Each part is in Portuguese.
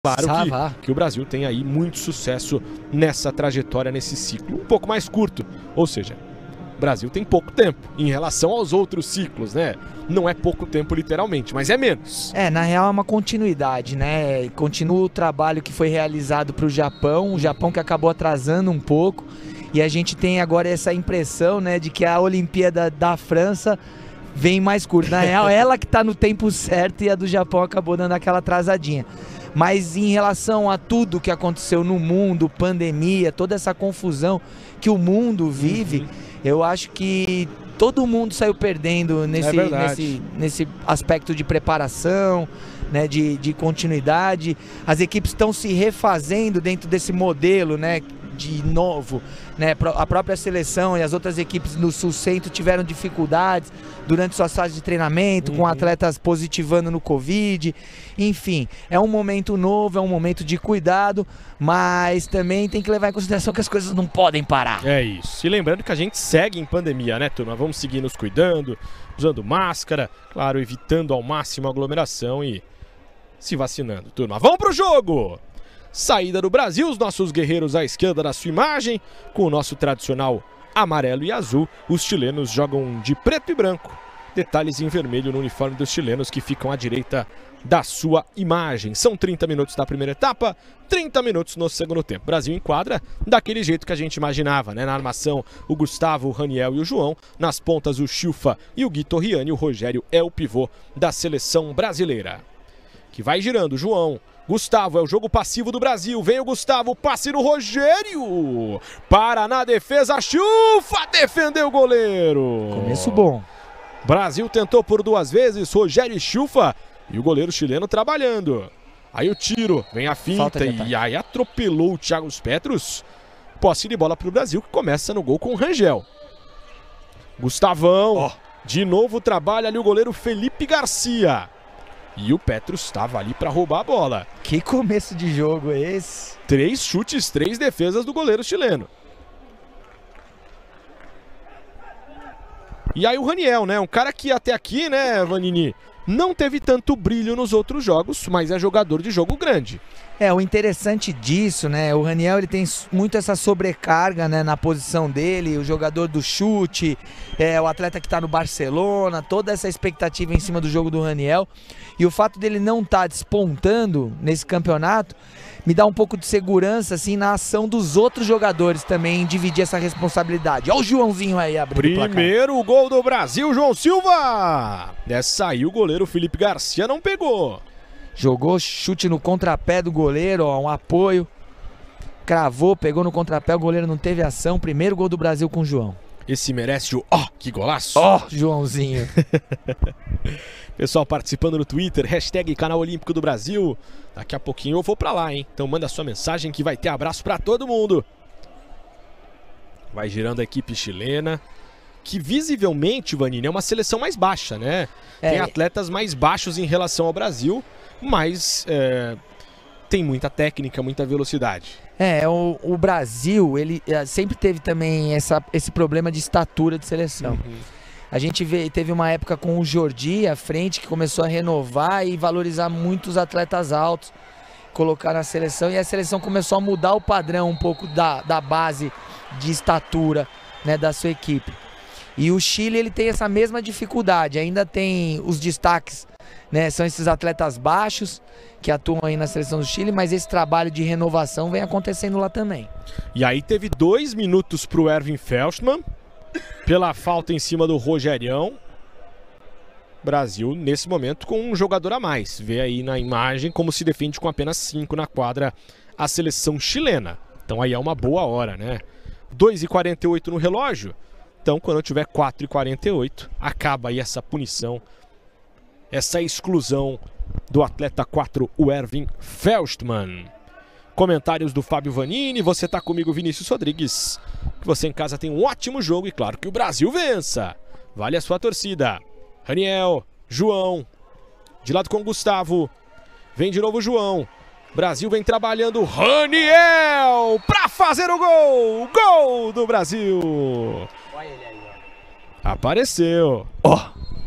Claro que o Brasil tem aí muito sucesso nessa trajetória, nesse ciclo um pouco mais curto. Ou seja, o Brasil tem pouco tempo em relação aos outros ciclos, né? Não é pouco tempo literalmente, mas é menos. Na real é uma continuidade, né? Continua o trabalho que foi realizado para o Japão que acabou atrasando um pouco. E a gente tem agora essa impressão, né, de que a Olimpíada da França vem mais curta. Na real, ela que está no tempo certo e a do Japão acabou dando aquela atrasadinha. Mas em relação a tudo que aconteceu no mundo, pandemia, toda essa confusão que o mundo vive, eu acho que todo mundo saiu perdendo nesse aspecto de preparação, né, de continuidade. As equipes estão se refazendo dentro desse modelo, né, de novo, né? A própria seleção e as outras equipes no Sul-Centro tiveram dificuldades durante suas fases de treinamento, com atletas positivando no Covid. Enfim, é um momento novo, é um momento de cuidado, mas também tem que levar em consideração que as coisas não podem parar. É isso. E lembrando que a gente segue em pandemia, né, turma? Vamos seguir nos cuidando, usando máscara, claro, evitando ao máximo a aglomeração e se vacinando, turma. Vamos pro jogo! Saída do Brasil, os nossos guerreiros à esquerda da sua imagem, com o nosso tradicional amarelo e azul. Os chilenos jogam de preto e branco, detalhes em vermelho no uniforme dos chilenos que ficam à direita da sua imagem. São 30 minutos da primeira etapa, 30 minutos no segundo tempo. Brasil enquadra daquele jeito que a gente imaginava, né? Na armação, o Gustavo, o Raniel e o João. Nas pontas, o Chilfa e o Gui Torriani. O Rogério é o pivô da seleção brasileira. Que vai girando, João. Gustavo, é o jogo passivo do Brasil. Vem o Gustavo, passe no Rogério. Para na defesa, Chilfa defendeu o goleiro. Começo bom. Brasil tentou por duas vezes, Rogério e Chilfa. E o goleiro chileno trabalhando. Aí o tiro, vem a finta e aí atropelou o Thiago Petros. Posse de bola para o Brasil, que começa no gol com o Rangel. Gustavão, de novo trabalha ali o goleiro Felipe Garcia. E o Petros estava ali para roubar a bola. Que começo de jogo é esse? 3 chutes, 3 defesas do goleiro chileno. E aí o Raniel, né? Um cara que até aqui, né, Vanini, não teve tanto brilho nos outros jogos, mas é jogador de jogo grande. O interessante disso, né, o Raniel ele tem muito essa sobrecarga, né, na posição dele, o jogador do chute, o atleta que está no Barcelona, toda essa expectativa em cima do jogo do Raniel. E o fato dele não estar despontando nesse campeonato me dá um pouco de segurança assim na ação dos outros jogadores também em dividir essa responsabilidade. Olha o Joãozinho aí abrindo o placar. Primeiro gol do Brasil, João Silva. Dessa aí o goleiro Felipe Garcia não pegou. Jogou chute no contrapé do goleiro, um apoio. Cravou, pegou no contrapé, o goleiro não teve ação. Primeiro gol do Brasil com o João. Esse merece o que golaço. Joãozinho. Pessoal participando no Twitter, hashtag Canal Olímpico do Brasil. Daqui a pouquinho eu vou pra lá, hein? Então manda sua mensagem que vai ter abraço pra todo mundo. Vai girando a equipe chilena, que visivelmente, Vanini, é uma seleção mais baixa, né? Tem atletas mais baixos em relação ao Brasil, mas tem muita técnica, muita velocidade. O Brasil, ele sempre teve também esse problema de estatura de seleção. A gente teve uma época com o Jordi à frente, que começou a renovar e valorizar muitos atletas altos, colocar na seleção, e a seleção começou a mudar o padrão um pouco da base de estatura, né, da sua equipe. E o Chile ele tem essa mesma dificuldade, ainda tem os destaques, né, são esses atletas baixos que atuam aí na seleção do Chile, mas esse trabalho de renovação vem acontecendo lá também. E aí teve 2 minutos para o Erwin Felstmann, pela falta em cima do Rogerião. Brasil, nesse momento, com um jogador a mais. Vê aí na imagem como se defende com apenas 5 na quadra a seleção chilena. Então aí é uma boa hora, né? 2h48 no relógio. Então, quando tiver 4h48, acaba aí essa punição, essa exclusão do atleta 4, o Erwin Felstmann. Comentários do Fábio Vanini, você tá comigo, Vinícius Rodrigues. Que você em casa tem um ótimo jogo e claro que o Brasil vença. Vale a sua torcida. Raniel, João, de lado com o Gustavo. Vem de novo o João. Brasil vem trabalhando, Raniel pra fazer o gol. Gol do Brasil. Olha ele aí, Apareceu.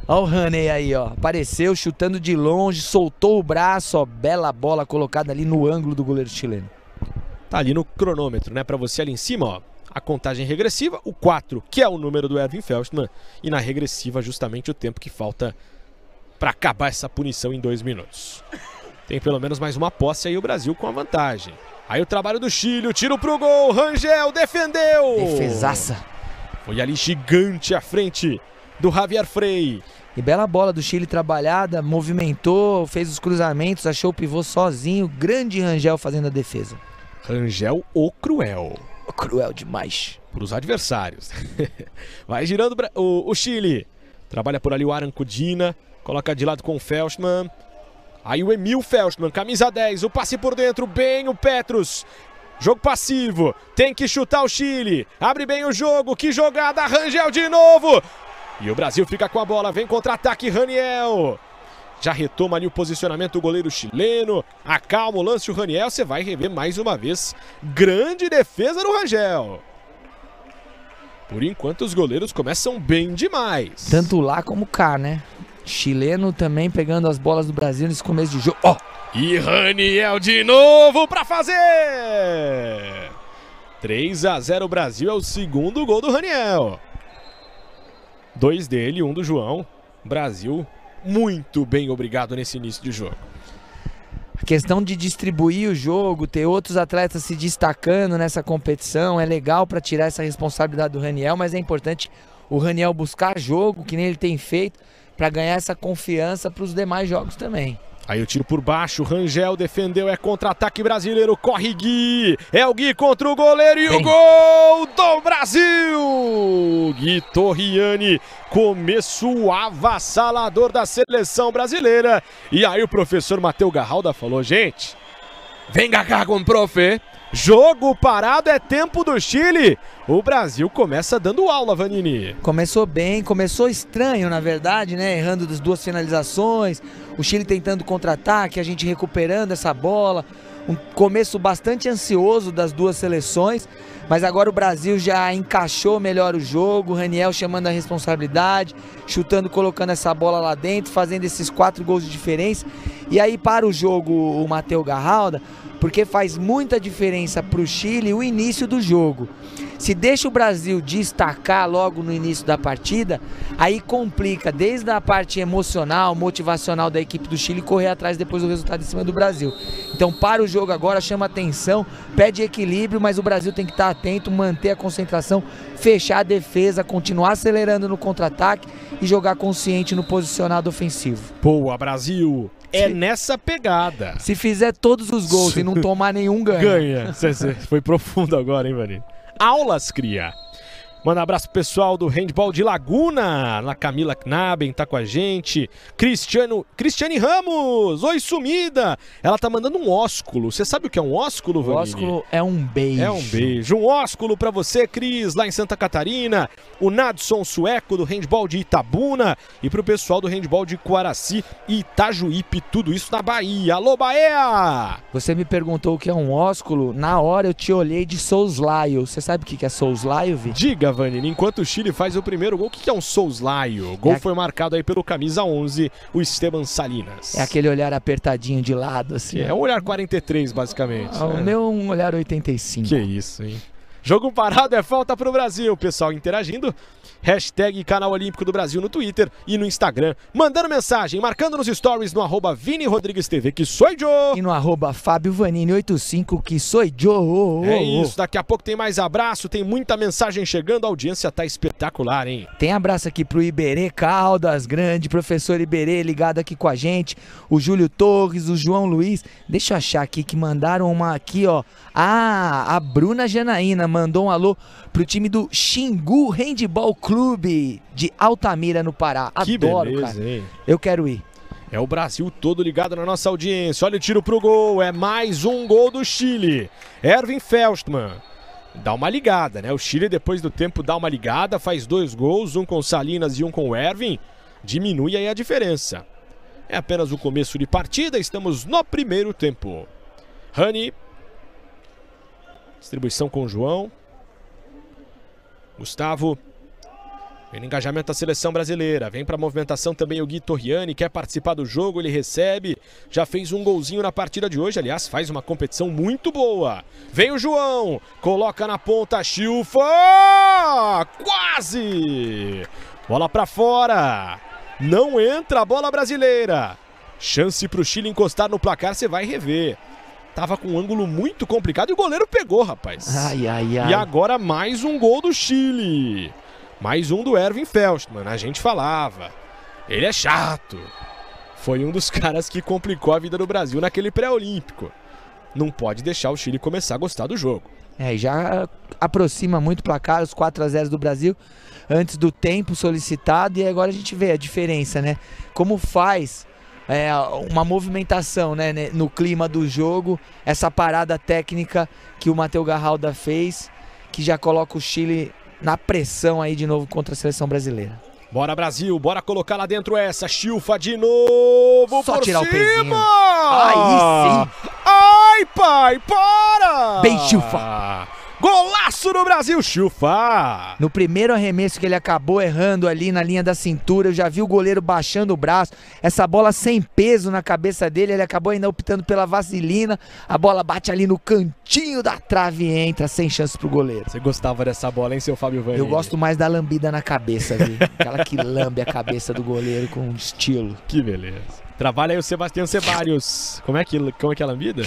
Olha o Rani aí, ó. Apareceu chutando de longe, soltou o braço, ó. Bela bola colocada ali no ângulo do goleiro chileno. Tá ali no cronômetro, né? Pra você ali em cima, ó. A contagem regressiva, o 4, que é o número do Erwin Feldman. E na regressiva, justamente o tempo que falta pra acabar essa punição em 2 minutos. Tem pelo menos mais uma posse aí o Brasil com a vantagem. Aí o trabalho do Chile, o tiro pro gol. Rangel defendeu. Defesaça. Foi ali gigante à frente do Javier Frey. E bela bola do Chile trabalhada, movimentou, fez os cruzamentos, achou o pivô sozinho. Grande Rangel fazendo a defesa. Rangel o cruel. Cruel demais. Para os adversários. Vai girando o Chile. Trabalha por ali o Arancudina. Coloca de lado com o Feldman. Aí o Emil Feldman, camisa 10. O passe por dentro, bem o Petrus. Jogo passivo. Tem que chutar o Chile. Abre bem o jogo. Que jogada. Rangel de novo. E o Brasil fica com a bola. Vem contra-ataque Raniel. Já retoma ali o posicionamento do goleiro chileno. Acalma o lance o Raniel. Você vai rever mais uma vez. Grande defesa do Rangel. Por enquanto os goleiros começam bem demais. Tanto lá como cá, né? Chileno também pegando as bolas do Brasil nesse começo de jogo. Ó! E Raniel de novo para fazer. 3-0 Brasil, é o segundo gol do Raniel. 2 dele, 1 do João. Brasil muito bem obrigado nesse início de jogo. A questão de distribuir o jogo, ter outros atletas se destacando nessa competição, é legal para tirar essa responsabilidade do Raniel, mas é importante o Raniel buscar jogo, que nem ele tem feito, para ganhar essa confiança para os demais jogos também. Aí o tiro por baixo, Rangel defendeu, é contra-ataque brasileiro, corre Gui, é o Gui contra o goleiro e o gol do Brasil! Gui Torriani, começo avassalador da seleção brasileira. E aí o professor Matheus Garralda falou, gente, vem cá com o profe, jogo parado é tempo do Chile. O Brasil começa dando aula, Vanini. Começou bem, começou estranho na verdade, né? Errando das 2 finalizações, o Chile tentando contra-ataque, a gente recuperando essa bola. Um começo bastante ansioso das 2 seleções, mas agora o Brasil já encaixou melhor o jogo, o Raniel chamando a responsabilidade, chutando, colocando essa bola lá dentro, fazendo esses 4 gols de diferença. E aí para o jogo o Matheus Garralda, porque faz muita diferença para o Chile o início do jogo. Se deixa o Brasil destacar logo no início da partida, aí complica desde a parte emocional, motivacional da equipe do Chile correr atrás depois do resultado em cima do Brasil. Então para o jogo agora, chama atenção, pede equilíbrio, mas o Brasil tem que estar atento, manter a concentração, fechar a defesa, continuar acelerando no contra-ataque e jogar consciente no posicionado ofensivo. Boa, Brasil! É nessa pegada. Se fizer todos os gols e não tomar nenhum, ganha. Ganha. Foi profundo agora, hein, Vanini? Aulas cria. Manda um abraço pro pessoal do Handball de Laguna. A Camila Knaben tá com a gente. Cristiane Ramos. Oi, sumida. Ela tá mandando um ósculo. Você sabe o que é um ósculo, Vanini? Ósculo é um beijo. É um beijo. Um ósculo pra você, Cris, lá em Santa Catarina. O Nadson Sueco do Handball de Itabuna. E pro pessoal do Handball de Quaraci e Itajuípe. Tudo isso na Bahia. Alô, Bahia! Você me perguntou o que é um ósculo. Na hora eu te olhei de soslaio. Você sabe o que é soslaio, Vi? Diga, Vanini, enquanto o Chile faz o primeiro gol, o que é um soslaio? O gol foi marcado aí pelo camisa 11, o Esteban Salinas. É aquele olhar apertadinho de lado, assim. É um olhar 43, basicamente. O meu é um olhar 85. Que isso, hein? Jogo parado é falta pro Brasil. Pessoal interagindo. Hashtag Canal Olímpico do Brasil no Twitter e no Instagram. Mandando mensagem, marcando nos stories no @ViniRodriguesTV, que sou eu. E no @FábioVanini85, que sou eu. É isso, daqui a pouco tem mais abraço, tem muita mensagem chegando, a audiência tá espetacular, hein? Tem abraço aqui pro Iberê Caldas, grande professor Iberê, ligado aqui com a gente. O Júlio Torres, o João Luiz. Deixa eu achar aqui que mandaram uma aqui, ó. Ah, a Bruna Janaína mandou um alô pro time do Xingu Handball Clube de Altamira, no Pará. Que adoro, beleza, cara. Hein? Eu quero ir. É o Brasil todo ligado na nossa audiência. Olha o tiro pro gol, é mais um gol do Chile. Erwin Feldman dá uma ligada, né? O Chile, depois do tempo, dá uma ligada, faz 2 gols, um com o Salinas e um com o Erwin. Diminui aí a diferença. É apenas o começo de partida, estamos no primeiro tempo. Rani. Distribuição com o João. Gustavo. Vem no engajamento da seleção brasileira. Vem para a movimentação também o Gui Torriani, quer participar do jogo, ele recebe. Já fez um golzinho na partida de hoje, aliás, faz uma competição muito boa. Vem o João, coloca na ponta, Chilfa! Quase! Bola para fora. Não entra a bola brasileira. Chance para o Chile encostar no placar, você vai rever. Tava com um ângulo muito complicado e o goleiro pegou, rapaz. Ai, ai, ai. E agora mais um gol do Chile. Mais um do Erwin Felstmann, a gente falava. Ele é chato. Foi um dos caras que complicou a vida do Brasil naquele pré-olímpico. Não pode deixar o Chile começar a gostar do jogo. E já aproxima muito o placar, os 4-0 do Brasil, antes do tempo solicitado. E agora a gente vê a diferença, né? Como faz uma movimentação, né, no clima do jogo. Essa parada técnica que o Matheus Garralda fez, que já coloca o Chile na pressão aí de novo contra a seleção brasileira. Bora Brasil, bora colocar lá dentro essa. Chilfa de novo. Só por tirar cima. O pezinho. Aí sim. Ai, pai, para! Bem, Chilfa. Golaço do Brasil, Chilfa! No primeiro arremesso que ele acabou errando ali na linha da cintura, eu já vi o goleiro baixando o braço, essa bola sem peso na cabeça dele, ele acabou ainda optando pela vaselina, a bola bate ali no cantinho da trave e entra, sem chance pro goleiro. Você gostava dessa bola, hein, seu Fábio Vanini? Eu gosto mais da lambida na cabeça, viu? Aquela que lambe a cabeça do goleiro com estilo. Que beleza. Trabalha aí o Sebastião Ceballos. Como é que é a lambida?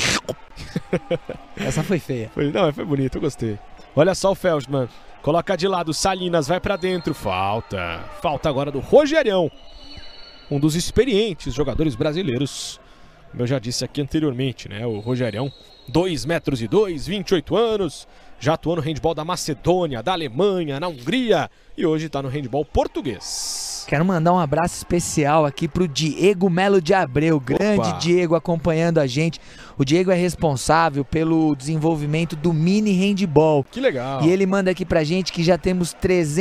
Essa foi feia. Foi bonito, eu gostei. Olha só o Felstmann. Coloca de lado, Salinas vai pra dentro. Falta agora do Rogerião. Um dos experientes jogadores brasileiros. Como eu já disse aqui anteriormente, né? O Rogerião, 2,2 metros, 28 anos. Já atuou no handball da Macedônia, da Alemanha, na Hungria. E hoje tá no handball português. Quero mandar um abraço especial aqui pro Diego Melo de Abreu, grande Diego acompanhando a gente. O Diego é responsável pelo desenvolvimento do mini handball. Que legal. E ele manda aqui pra gente que já temos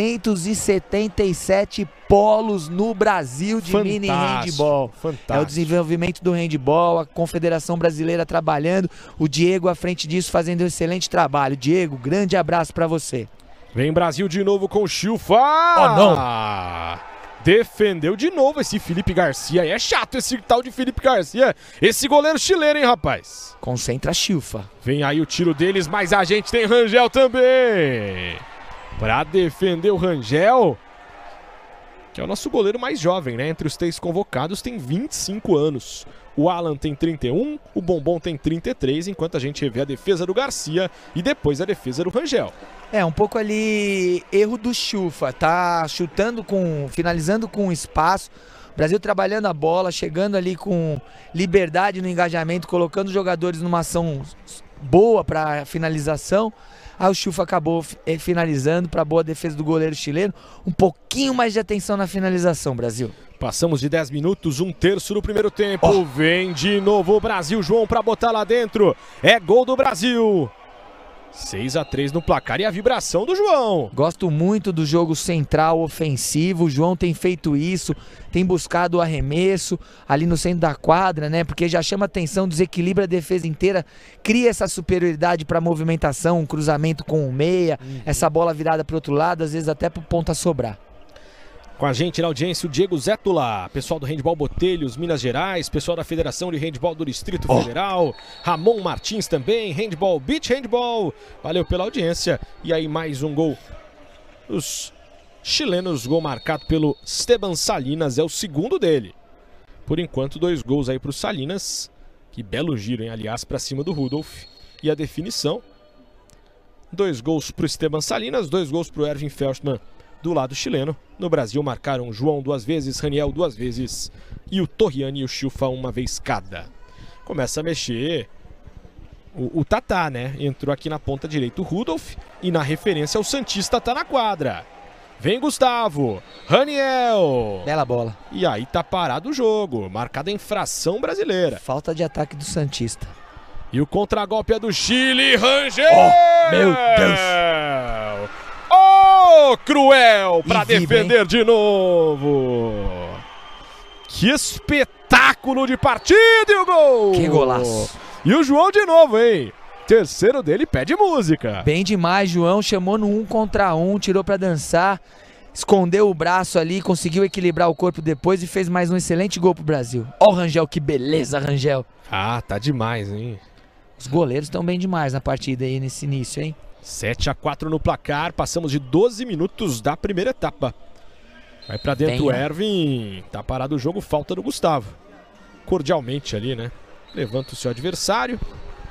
377 polos no Brasil de mini handball. Fantástico. É o desenvolvimento do handball, a Confederação Brasileira trabalhando, o Diego à frente disso fazendo um excelente trabalho. Diego, grande abraço pra você. Vem Brasil de novo com o Chilfa. Oh, não. Defendeu de novo esse Felipe Garcia. E é chato esse tal de Felipe Garcia. Esse goleiro chileno, hein, rapaz? Concentra a Chilfa. Vem aí o tiro deles, mas a gente tem Rangel também. Pra defender o Rangel, que é o nosso goleiro mais jovem, né? Entre os 3 convocados, tem 25 anos. O Alan tem 31, o Bombom tem 33, enquanto a gente revê a defesa do Garcia e depois a defesa do Rangel. Um pouco ali erro do Chilfa, tá chutando finalizando com espaço, o Brasil trabalhando a bola, chegando ali com liberdade no engajamento, colocando os jogadores numa ação boa para finalização. Aí o Chilfa acabou finalizando para boa defesa do goleiro chileno. Um pouquinho mais de atenção na finalização, Brasil. Passamos de 10 minutos, 1/3 do primeiro tempo. Vem de novo o Brasil, João, para botar lá dentro. É gol do Brasil. 6-3 no placar e a vibração do João. Gosto muito do jogo central ofensivo. O João tem feito isso, tem buscado o arremesso ali no centro da quadra, né? Porque já chama atenção, desequilibra a defesa inteira, cria essa superioridade para movimentação, um cruzamento com o meia, essa bola virada para o outro lado, às vezes até para o ponta sobrar. Com a gente na audiência o Diego Zétula, pessoal do Handball Botelhos, Minas Gerais, pessoal da Federação de Handball do Distrito Federal, Ramon Martins também, Handball, Beach Handball, valeu pela audiência. E aí mais um gol dos chilenos, gol marcado pelo Esteban Salinas, é o segundo dele. Por enquanto 2 gols aí para o Salinas, que belo giro, hein? Aliás, para cima do Rudolf. E a definição, 2 gols para o Esteban Salinas, 2 gols para o Erwin Felstmann. Do lado chileno, no Brasil marcaram João 2 vezes, Raniel 2 vezes e o Torriani e o Chilfa 1 vez cada. Começa a mexer o Tatá, né? Entrou aqui na ponta direita o Rudolf e na referência o Santista tá na quadra. Vem Gustavo, Raniel. Bela bola. E aí tá parado o jogo, marcada a infração brasileira. Falta de ataque do Santista. E o contragolpe é do Chile, Rangel! Meu Deus! Cruel para defender de novo. Que espetáculo de partida e o gol! Que golaço! E o João de novo, hein? Terceiro dele pede música. Bem demais, João chamou no 1 contra 1, tirou para dançar. escondeu o braço ali, conseguiu equilibrar o corpo depois e fez mais um excelente gol pro Brasil. Ó o Rangel, que beleza, Rangel. Ah, tá demais, hein? Os goleiros estão bem demais na partida aí nesse início, hein? 7-4 no placar, passamos de 12 minutos da primeira etapa. Vai pra dentro o Ervin, tá parado o jogo, falta do Gustavo. Cordialmente ali, né? Levanta o seu adversário.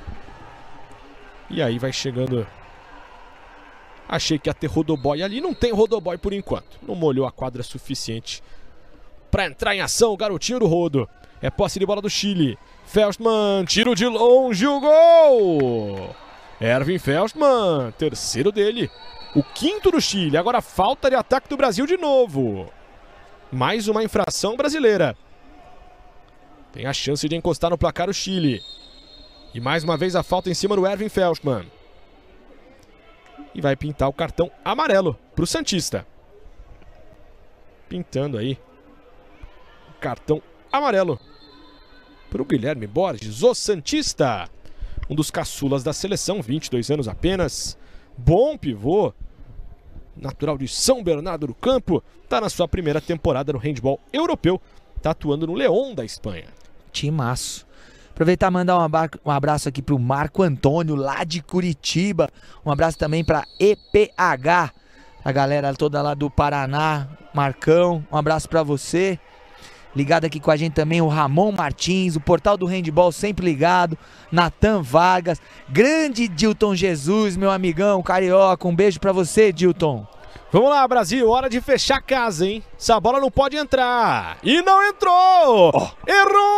E aí vai chegando... Achei que ia ter rodoboy ali, não tem rodoboy por enquanto. Não molhou a quadra suficiente pra entrar em ação o garotinho do rodo. É posse de bola do Chile. Felstmann, tiro de longe, o gol! Ervin Felstmann, terceiro dele. O quinto do Chile, agora falta de ataque do Brasil de novo. Mais uma infração brasileira. Tem a chance de encostar no placar o Chile. E mais uma vez a falta em cima do Ervin Felstmann. E vai pintar o cartão amarelo para o Santista. Pintando aí o cartão amarelo para o Guilherme Borges, o Santista. Um dos caçulas da seleção, 22 anos apenas. Bom pivô. Natural de São Bernardo do Campo. Está na sua primeira temporada no handball europeu. Está atuando no León da Espanha. Timaço. Aproveitar e mandar um abraço aqui pro Marco Antônio, lá de Curitiba. Um abraço também pra EPH, a galera toda lá do Paraná. Marcão, um abraço pra você. Ligado aqui com a gente também o Ramon Martins, o Portal do Handball sempre ligado. Natan Vargas, grande Dilton Jesus, meu amigão carioca. Um beijo pra você, Dilton. Vamos lá, Brasil, hora de fechar a casa, hein? Essa bola não pode entrar. E não entrou! Oh.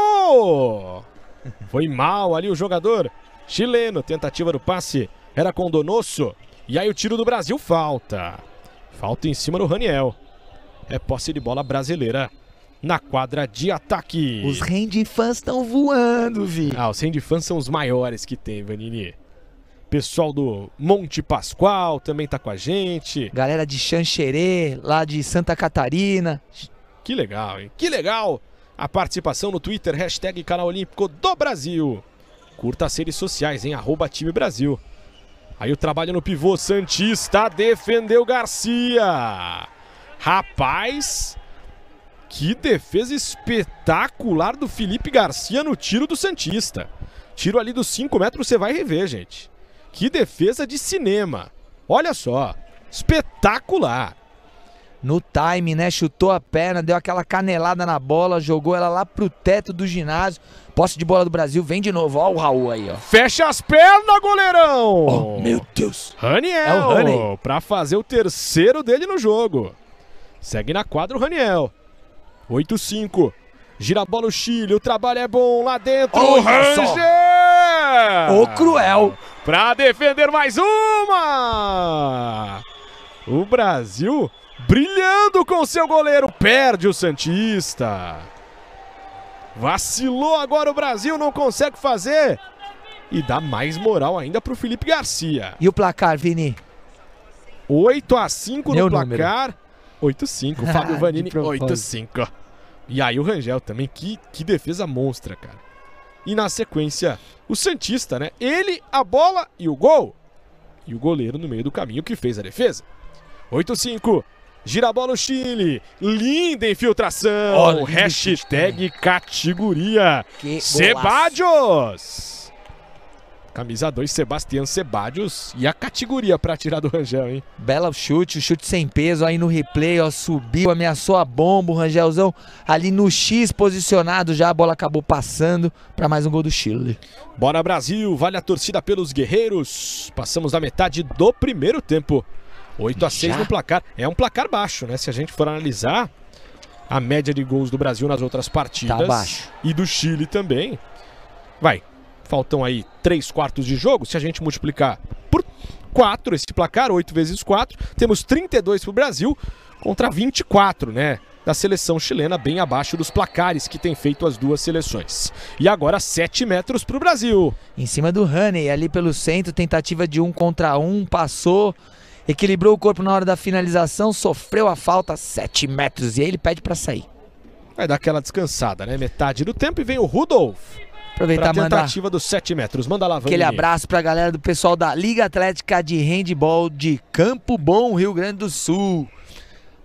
Errou! Foi mal ali o jogador chileno. Tentativa do passe era com Donoso. E aí o tiro do Brasil, falta. Falta em cima do Raniel. É posse de bola brasileira na quadra de ataque. Os handfans estão voando, Vi. Ah, os handfans são os maiores que tem, Vanini. Pessoal do Monte Pascoal também tá com a gente. Galera de Xanxerê, lá de Santa Catarina. Que legal, hein? Que legal! A participação no Twitter, hashtag Canal Olímpico do Brasil. Curta as redes sociais, hein? @time Brasil. Aí o trabalho no pivô, Santista defendeu Garcia. Rapaz, que defesa espetacular do Felipe Garcia no tiro do Santista. Tiro ali dos 5 metros, você vai rever, gente. Que defesa de cinema. Olha só, espetacular. No time, né? Chutou a perna, deu aquela canelada na bola, jogou ela lá pro teto do ginásio. Posse de bola do Brasil, vem de novo. Ó o Raul aí, ó. Fecha as pernas, goleirão! Oh, meu Deus! Raniel, é o Raniel, pra fazer o terceiro dele no jogo. Segue na quadra o Raniel. 8-5. Gira a bola o Chile, o trabalho é bom lá dentro. Oh, o Ranger! O cruel! Pra defender mais uma! O Brasil brilhando com seu goleiro, perde o Santista. Vacilou agora o Brasil, não consegue fazer. E dá mais moral ainda pro Felipe Garcia. E o placar, Vini? 8-5 Meu no placar. 8-5, Fábio Vanini, De propósito. 8-5. E aí o Rangel também, que defesa monstra, cara. E na sequência, o Santista, né? Ele, a bola e o gol. E o goleiro no meio do caminho que fez a defesa. 8-5. Gira a bola o Chile. Linda infiltração. Olha, hashtag categoria. Que Sebadios. Camisa 2, Sebastião Sebadios. E a categoria pra tirar do Rangel, hein? Bela chute, o chute sem peso aí no replay, ó, subiu, ameaçou a bomba, o Rangelzão ali no X posicionado já, a bola acabou passando para mais um gol do Chile. Bora Brasil, vale a torcida pelos guerreiros. Passamos da metade do primeiro tempo. 8-6 no placar. É um placar baixo, né? Se a gente for analisar a média de gols do Brasil nas outras partidas. Tá baixo. E do Chile também. Vai. Faltam aí 3/4 de jogo. Se a gente multiplicar por 4 esse placar, 8 vezes 4, temos 32 para o Brasil contra 24, né? Da seleção chilena, bem abaixo dos placares que tem feito as duas seleções. E agora 7 metros para o Brasil. Em cima do Honey, ali pelo centro, tentativa de 1 contra 1, passou, equilibrou o corpo na hora da finalização, sofreu a falta, 7 metros, e aí ele pede para sair. Vai dar aquela descansada, né? Metade do tempo e vem o Rudolf. Aproveitar pra mandar tentativa dos 7 metros. Manda lá, Vanini. aquele abraço pra galera do pessoal da Liga Atlética de Handball de Campo Bom, Rio Grande do Sul.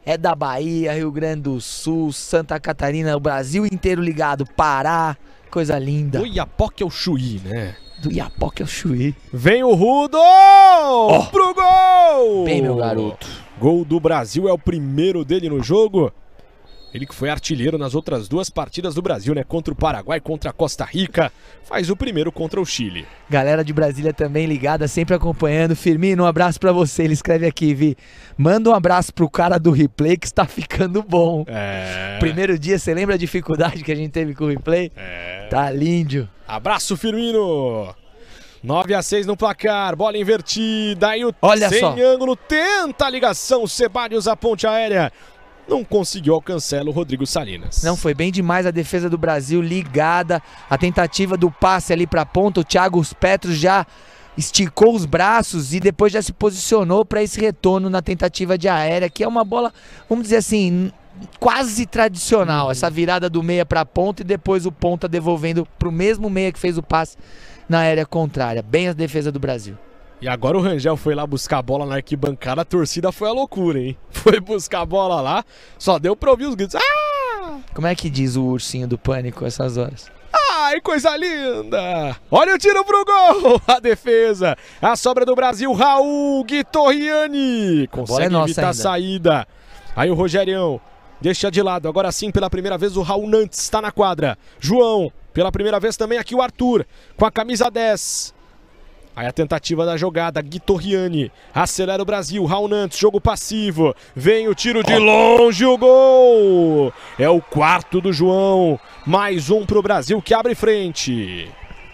é da Bahia, Rio Grande do Sul, Santa Catarina, o Brasil inteiro ligado, Pará, coisa linda. Do Iapoque ao Chuí, né? Do Iapoque ao Chuí. Vem o Rudo! Pro gol! Bem, meu garoto. Gol do Brasil, é o primeiro dele no jogo. Ele que foi artilheiro nas outras 2 partidas do Brasil, né? Contra o Paraguai, contra a Costa Rica. Faz o primeiro contra o Chile. Galera de Brasília também ligada, sempre acompanhando. Firmino, um abraço pra você. Ele escreve aqui, Vi. Manda um abraço pro cara do replay que está ficando bom. Primeiro dia, você lembra a dificuldade que a gente teve com o replay? Tá lindo. Abraço, Firmino. 9-6 no placar, bola invertida. E o Olha sem só. ângulo tenta a ligação. Ceballos, a ponte aérea. Não conseguiu alcançar o Rodrigo Salinas. Não, foi bem demais a defesa do Brasil ligada. A tentativa do passe ali pra ponta. O Thiago Petros já esticou os braços e depois já se posicionou para esse retorno na tentativa de aérea, que é uma bola, vamos dizer assim, quase tradicional. Essa virada do meia pra ponta e depois o ponta devolvendo pro mesmo meia que fez o passe na área contrária. Bem a defesa do Brasil. E agora o Rangel foi lá buscar a bola na arquibancada, a torcida foi a loucura, hein? Foi buscar a bola lá, só deu pra ouvir os gritos. Ah! Como é que diz o ursinho do pânico essas horas? Ai, coisa linda! Olha o tiro pro gol! A defesa, a sobra do Brasil, Raul Guitorriani. Consegue evitar a saída. Aí o Rogerião deixa de lado, agora sim pela primeira vez o Raul Nantes está na quadra. João, pela primeira vez também aqui o Arthur, com a camisa 10. Aí a tentativa da jogada, Guitorriani, acelera o Brasil, Raul Nantes, jogo passivo, vem o tiro de longe, o gol! É o 4º do João, mais um pro Brasil que abre frente.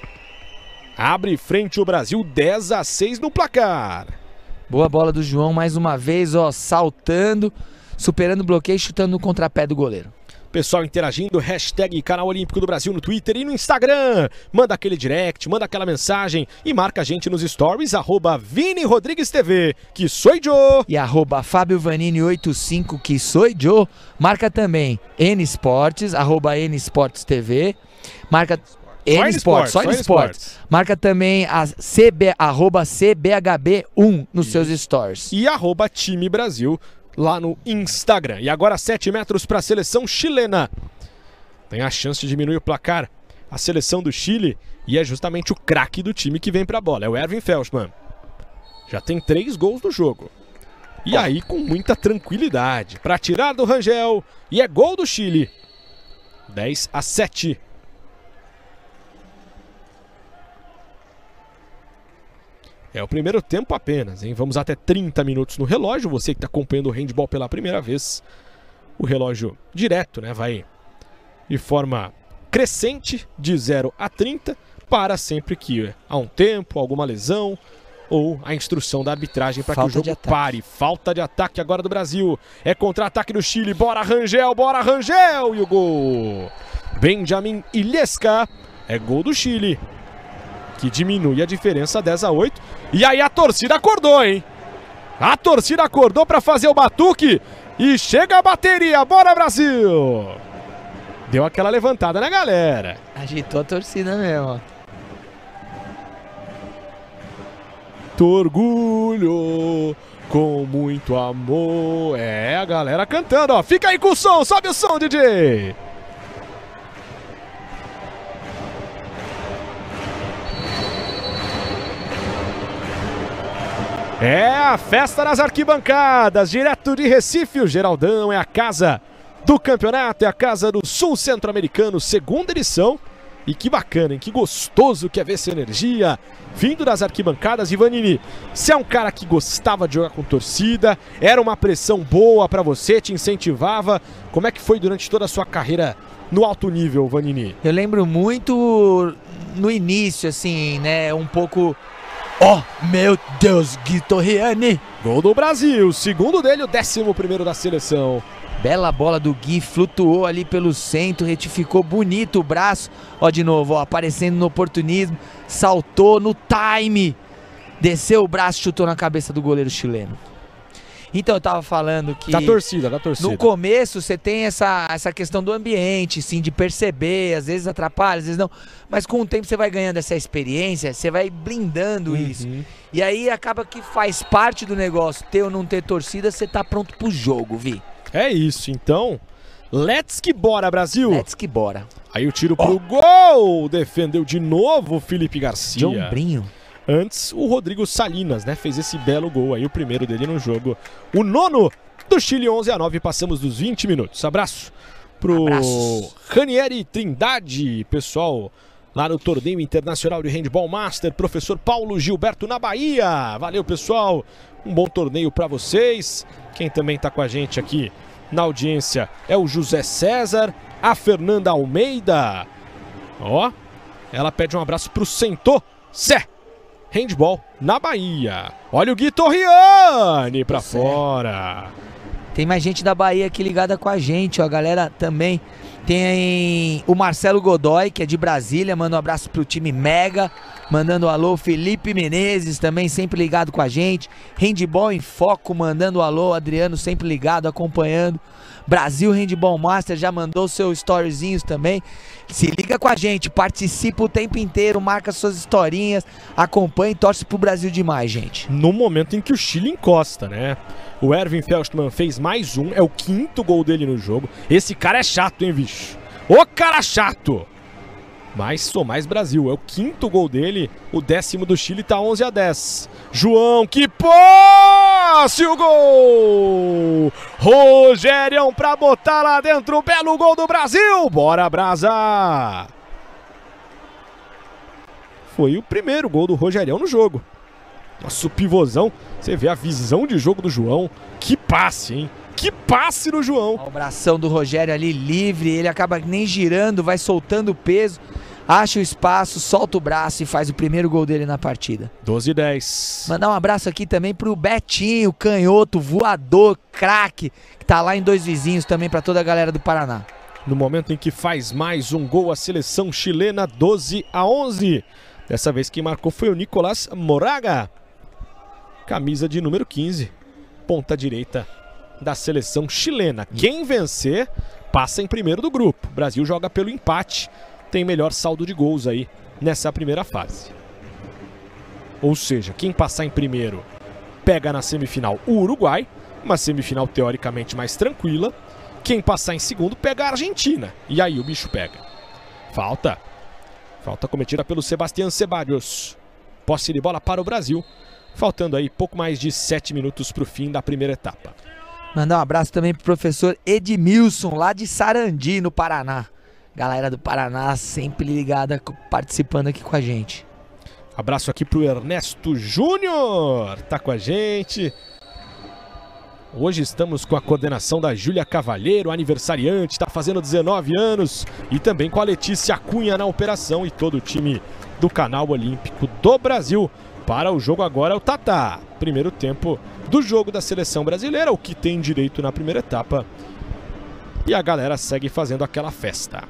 Abre frente o Brasil, 10-6 no placar. Boa bola do João mais uma vez, ó, saltando, superando o bloqueio e chutando no contrapé do goleiro. Pessoal interagindo, hashtag Canal Olímpico do Brasil no Twitter e no Instagram. Manda aquele direct, manda aquela mensagem e marca a gente nos stories, @ViniRodriguesTV, que sou eu. E @FábioVanini85, que sou eu. Marca também N Esportes, @NEsportesTV. Marca N Esportes, só N Esportes. Marca também a @CBHB1 nos seus stories. E @Time Brasil lá no Instagram. E agora 7 metros para a seleção chilena. Tem a chance de diminuir o placar a seleção do Chile e é justamente o craque do time que vem para a bola. É o Erwin Felshman. Já tem 3 gols no jogo. E aí com muita tranquilidade para tirar do Rangel. E é gol do Chile. 10-7. É o primeiro tempo apenas, hein? Vamos até 30 minutos no relógio. Você que está acompanhando o handball pela primeira vez, o relógio direto, né? Vai de forma crescente de 0 a 30 para sempre que há um tempo, alguma lesão ou a instrução da arbitragem para que o jogo pare. Falta de ataque agora do Brasil. É contra-ataque do Chile. Bora Rangel, bora Rangel! E o gol! Benjamin Ilesca. É gol do Chile, que diminui a diferença 10-8. E aí a torcida acordou, hein? A torcida acordou para fazer o batuque. E chega a bateria. Bora, Brasil! Deu aquela levantada na galera. Agitou a torcida mesmo, ó. Orgulho, com muito amor. É, a galera cantando, ó. Fica aí com o som, sobe o som, DJ. É a festa nas arquibancadas, direto de Recife. O Geraldão é a casa do campeonato, é a casa do Sul Centro-Americano, 2ª edição. E que bacana, hein? Que gostoso que é ver essa energia vindo das arquibancadas. Ivanini, você é um cara que gostava de jogar com torcida, era uma pressão boa pra você, te incentivava. Como é que foi durante toda a sua carreira no alto nível, Vanini? Eu lembro muito no início, assim, né? Um pouco... Oh, meu Deus, Guitorriani! Gol do Brasil, 2º dele, o 11º da seleção. Bela bola do Gui, flutuou ali pelo centro, retificou bonito o braço. Ó, de novo, ó, aparecendo no oportunismo, saltou no time, desceu o braço, chutou na cabeça do goleiro chileno. Então eu tava falando que... Da torcida. No começo você tem essa questão do ambiente, sim, de perceber, às vezes atrapalha, às vezes não. Mas com o tempo você vai ganhando essa experiência, você vai blindando isso. E aí acaba que faz parte do negócio, ter ou não ter torcida, você tá pronto pro jogo, Vi. É isso, então. Let's que bora, Brasil! Let's que bora. Aí o tiro pro gol! Defendeu de novo o Felipe Garcia. Jombrinho. Antes, o Rodrigo Salinas, né? Fez esse belo gol aí, o primeiro dele no jogo. O nono do Chile, 11-9. Passamos dos 20 minutos. Abraço pro Ranieri Trindade, pessoal lá no Torneio Internacional de Handball Master, professor Paulo Gilberto na Bahia. Valeu, pessoal. Um bom torneio para vocês. Quem também tá com a gente aqui na audiência é o José César, a Fernanda Almeida. Ó, ela pede um abraço pro Sentô Sé Handball na Bahia. Olha o Gui Torriani pra fora. Tem mais gente da Bahia aqui ligada com a gente, ó, a galera também. Tem o Marcelo Godoy, que é de Brasília, manda um abraço pro time Mega. Mandando um alô, Felipe Menezes também sempre ligado com a gente. Handball em Foco, mandando um alô, Adriano sempre ligado, acompanhando. Brasil Handball Master já mandou seus storyzinhos também. Se liga com a gente, participa o tempo inteiro, marca suas historinhas, acompanha e torce pro Brasil demais, gente. No momento em que o Chile encosta, né? O Erwin Felstmann fez mais um, é o 5º gol dele no jogo. Esse cara é chato, hein, bicho? Ô cara chato! Mas sou mais Brasil, é o 5º gol dele, o 10º do Chile tá 11-10. João, que posse o gol! Rogerião pra botar lá dentro, o belo gol do Brasil! Bora, Brasa! Foi o primeiro gol do Rogerião no jogo. Nossa, o pivôzão, você vê a visão de jogo do João. Que passe, hein? Que passe no João! O bração do Rogério ali livre, ele acaba nem girando, vai soltando o peso, acha o espaço, solta o braço e faz o primeiro gol dele na partida. 12-10. Mandar um abraço aqui também pro Betinho, canhoto, voador, craque, que tá lá em Dois Vizinhos também pra toda a galera do Paraná. No momento em que faz mais um gol a seleção chilena, 12-11. Dessa vez quem marcou foi o Nicolás Moraga. Camisa de número 15, ponta direita da seleção chilena. Quem vencer, passa em primeiro do grupo. O Brasil joga pelo empate, tem melhor saldo de gols aí nessa primeira fase. Ou seja, quem passar em primeiro pega na semifinal o Uruguai, uma semifinal teoricamente mais tranquila. Quem passar em segundo pega a Argentina, e aí o bicho pega. Falta cometida pelo Sebastián Ceballos. Posse de bola para o Brasil. Faltando aí pouco mais de 7 minutos para o fim da primeira etapa. Mandar um abraço também pro professor Edmilson, lá de Sarandi, no Paraná. Galera do Paraná sempre ligada, participando aqui com a gente. Abraço aqui pro Ernesto Júnior, tá com a gente. Hoje estamos com a coordenação da Júlia Cavalheiro, aniversariante, tá fazendo 19 anos. E também com a Letícia Cunha na operação e todo o time do Canal Olímpico do Brasil. Para o jogo agora é o Tatá. Primeiro tempo do jogo da seleção brasileira, o que tem direito na primeira etapa. E a galera segue fazendo aquela festa.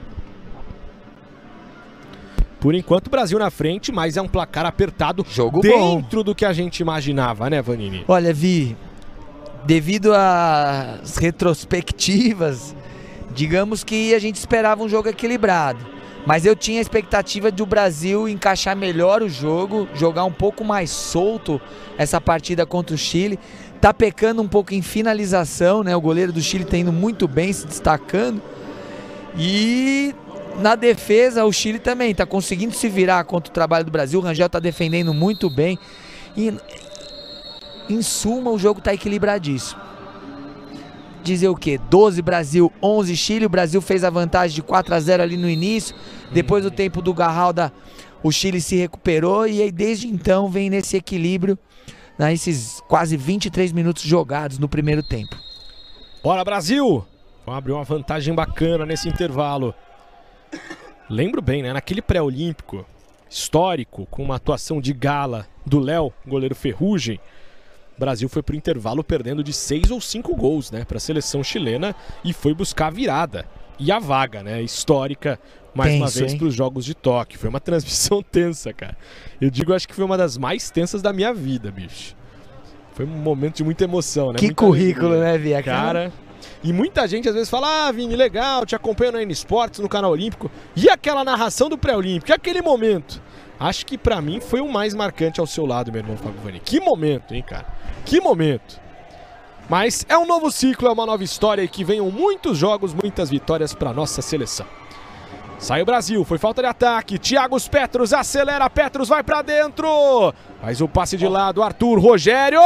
Por enquanto o Brasil na frente, mas é um placar apertado. Jogo dentro bom. Do que a gente imaginava, né, Vanini? Olha, Vi, devido às retrospectivas, digamos que a gente esperava um jogo equilibrado. Mas eu tinha a expectativa do Brasil encaixar melhor o jogo, jogar um pouco mais solto essa partida contra o Chile. Tá pecando um pouco em finalização, né? O goleiro do Chile tá indo muito bem, se destacando. E na defesa, o Chile também tá conseguindo se virar contra o trabalho do Brasil. O Rangel tá defendendo muito bem. E, em suma, o jogo tá equilibradíssimo. Dizer o quê? 12 Brasil, 11 Chile. O Brasil fez a vantagem de 4-0 ali no início. Depois do tempo do Garralda, o Chile se recuperou. E aí desde então vem nesse equilíbrio, nesses quase 23 minutos jogados no primeiro tempo. Bora, Brasil! Vamos abrir uma vantagem bacana nesse intervalo. Lembro bem, né? Naquele pré-olímpico histórico, com uma atuação de gala do Léo, goleiro Ferrugem, o Brasil foi para o intervalo perdendo de 6 ou 5 gols, né, para a seleção chilena e foi buscar a virada. E a vaga, né, histórica, mais uma vez para os Jogos de Tóquio. Foi uma transmissão tensa, cara. Eu digo, acho que foi uma das mais tensas da minha vida, bicho. Foi um momento de muita emoção, né? Que muita currículo, alegria, né, Via? Cara, e muita gente às vezes fala, ah, Vini, legal, te acompanho na N Sports, no canal Olímpico. E aquela narração do pré-olímpico, e aquele momento? Acho que pra mim foi o mais marcante ao seu lado, meu irmão Fábio Vani. Que momento, hein, cara? Que momento! Mas é um novo ciclo, é uma nova história e que venham muitos jogos, muitas vitórias para nossa seleção. Sai o Brasil, foi falta de ataque, Thiago Petros acelera, Petros vai para dentro, faz o passe de lado, Arthur, Rogério,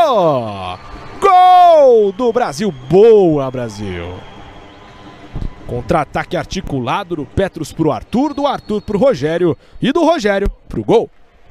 gol do Brasil, boa Brasil. Contra-ataque articulado do Petros pro Arthur, do Arthur pro Rogério e do Rogério pro gol.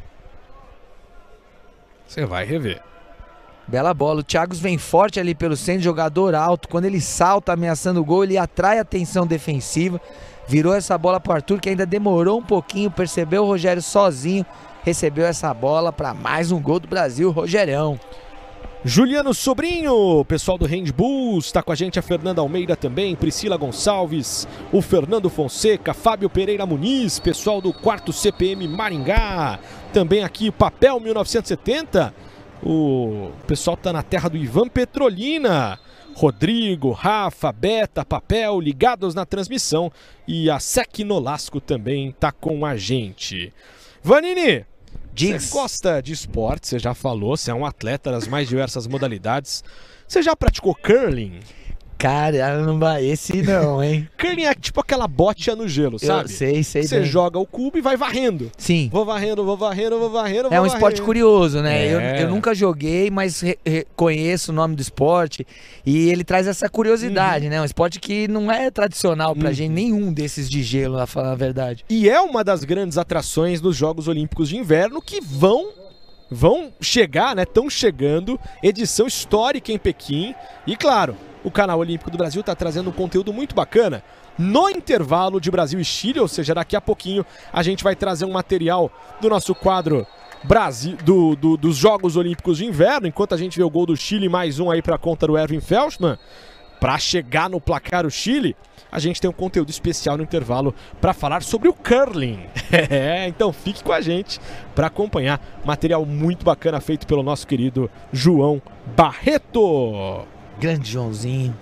Você vai rever. Bela bola, o Thiago vem forte ali pelo centro, jogador alto, quando ele salta ameaçando o gol, ele atrai a atenção defensiva, virou essa bola para o Arthur, que ainda demorou um pouquinho, percebeu o Rogério sozinho, recebeu essa bola para mais um gol do Brasil, Rogerão. Juliano Sobrinho, pessoal do Handball, está com a gente a Fernanda Almeida também, Priscila Gonçalves, o Fernando Fonseca, Fábio Pereira Muniz, pessoal do 4º CPM Maringá, também aqui Papel 1970, o pessoal está na terra do Ivan Petrolina, Rodrigo, Rafa, Beta, Papel, ligados na transmissão e a Sec Nolasco também está com a gente. Vanini, você gosta de esporte, você já falou, você é um atleta das mais diversas modalidades. Você já praticou curling? Caramba, esse não, hein? Curling é tipo aquela bocha no gelo, sabe? Sei Você bem. joga o cubo e vai varrendo. Sim. Vou varrendo. É um esporte curioso, né? É. Eu nunca joguei, mas conheço o nome do esporte e ele traz essa curiosidade, né? Um esporte que não é tradicional pra gente, nenhum desses de gelo, pra falar a verdade. E é uma das grandes atrações dos Jogos Olímpicos de Inverno que vão chegar, né? Estão chegando, edição histórica em Pequim e, claro, o Canal Olímpico do Brasil está trazendo um conteúdo muito bacana. No intervalo de Brasil e Chile, ou seja, daqui a pouquinho a gente vai trazer um material do nosso quadro Brasil, dos Jogos Olímpicos de Inverno, enquanto a gente vê o gol do Chile, mais um aí para a conta do Erwin Felschmann. Para chegar no placar o Chile, a gente tem um conteúdo especial no intervalo para falar sobre o curling. Então fique com a gente para acompanhar material muito bacana feito pelo nosso querido João Barreto. Grande Joãozinho.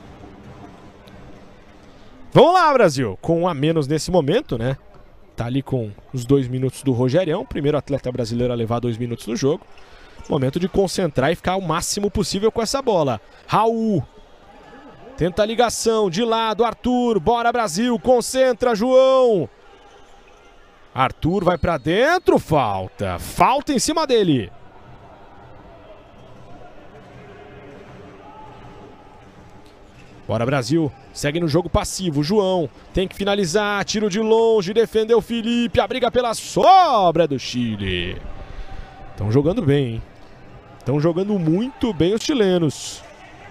Vamos lá, Brasil, com um a menos nesse momento, né? Tá ali com os 2 minutos do Rogerião, primeiro atleta brasileiro a levar 2 minutos no jogo. Momento de concentrar e ficar o máximo possível com essa bola. Raul. Tenta a ligação, de lado, Arthur, bora Brasil, concentra, João. Arthur vai pra dentro, falta em cima dele. Bora Brasil, segue no jogo passivo, João tem que finalizar, tiro de longe, defendeu o Felipe, a briga pela sobra do Chile. Estão jogando bem, hein? Estão jogando muito bem os chilenos.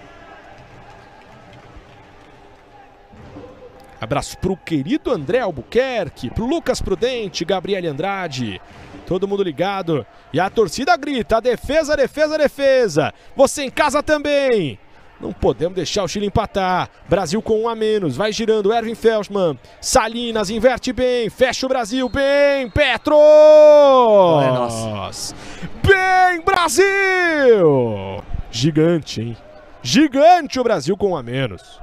Abraço pro querido André Albuquerque, pro Lucas Prudente, Gabriele Andrade, todo mundo ligado. E a torcida grita, defesa, defesa, defesa. Você em casa também. Não podemos deixar o Chile empatar. Brasil com 1 a menos, vai girando, Erwin Felschmann, Salinas inverte bem, fecha o Brasil, bem, Petros! É nossa. Bem, Brasil! Gigante, hein? Gigante o Brasil com 1 a menos.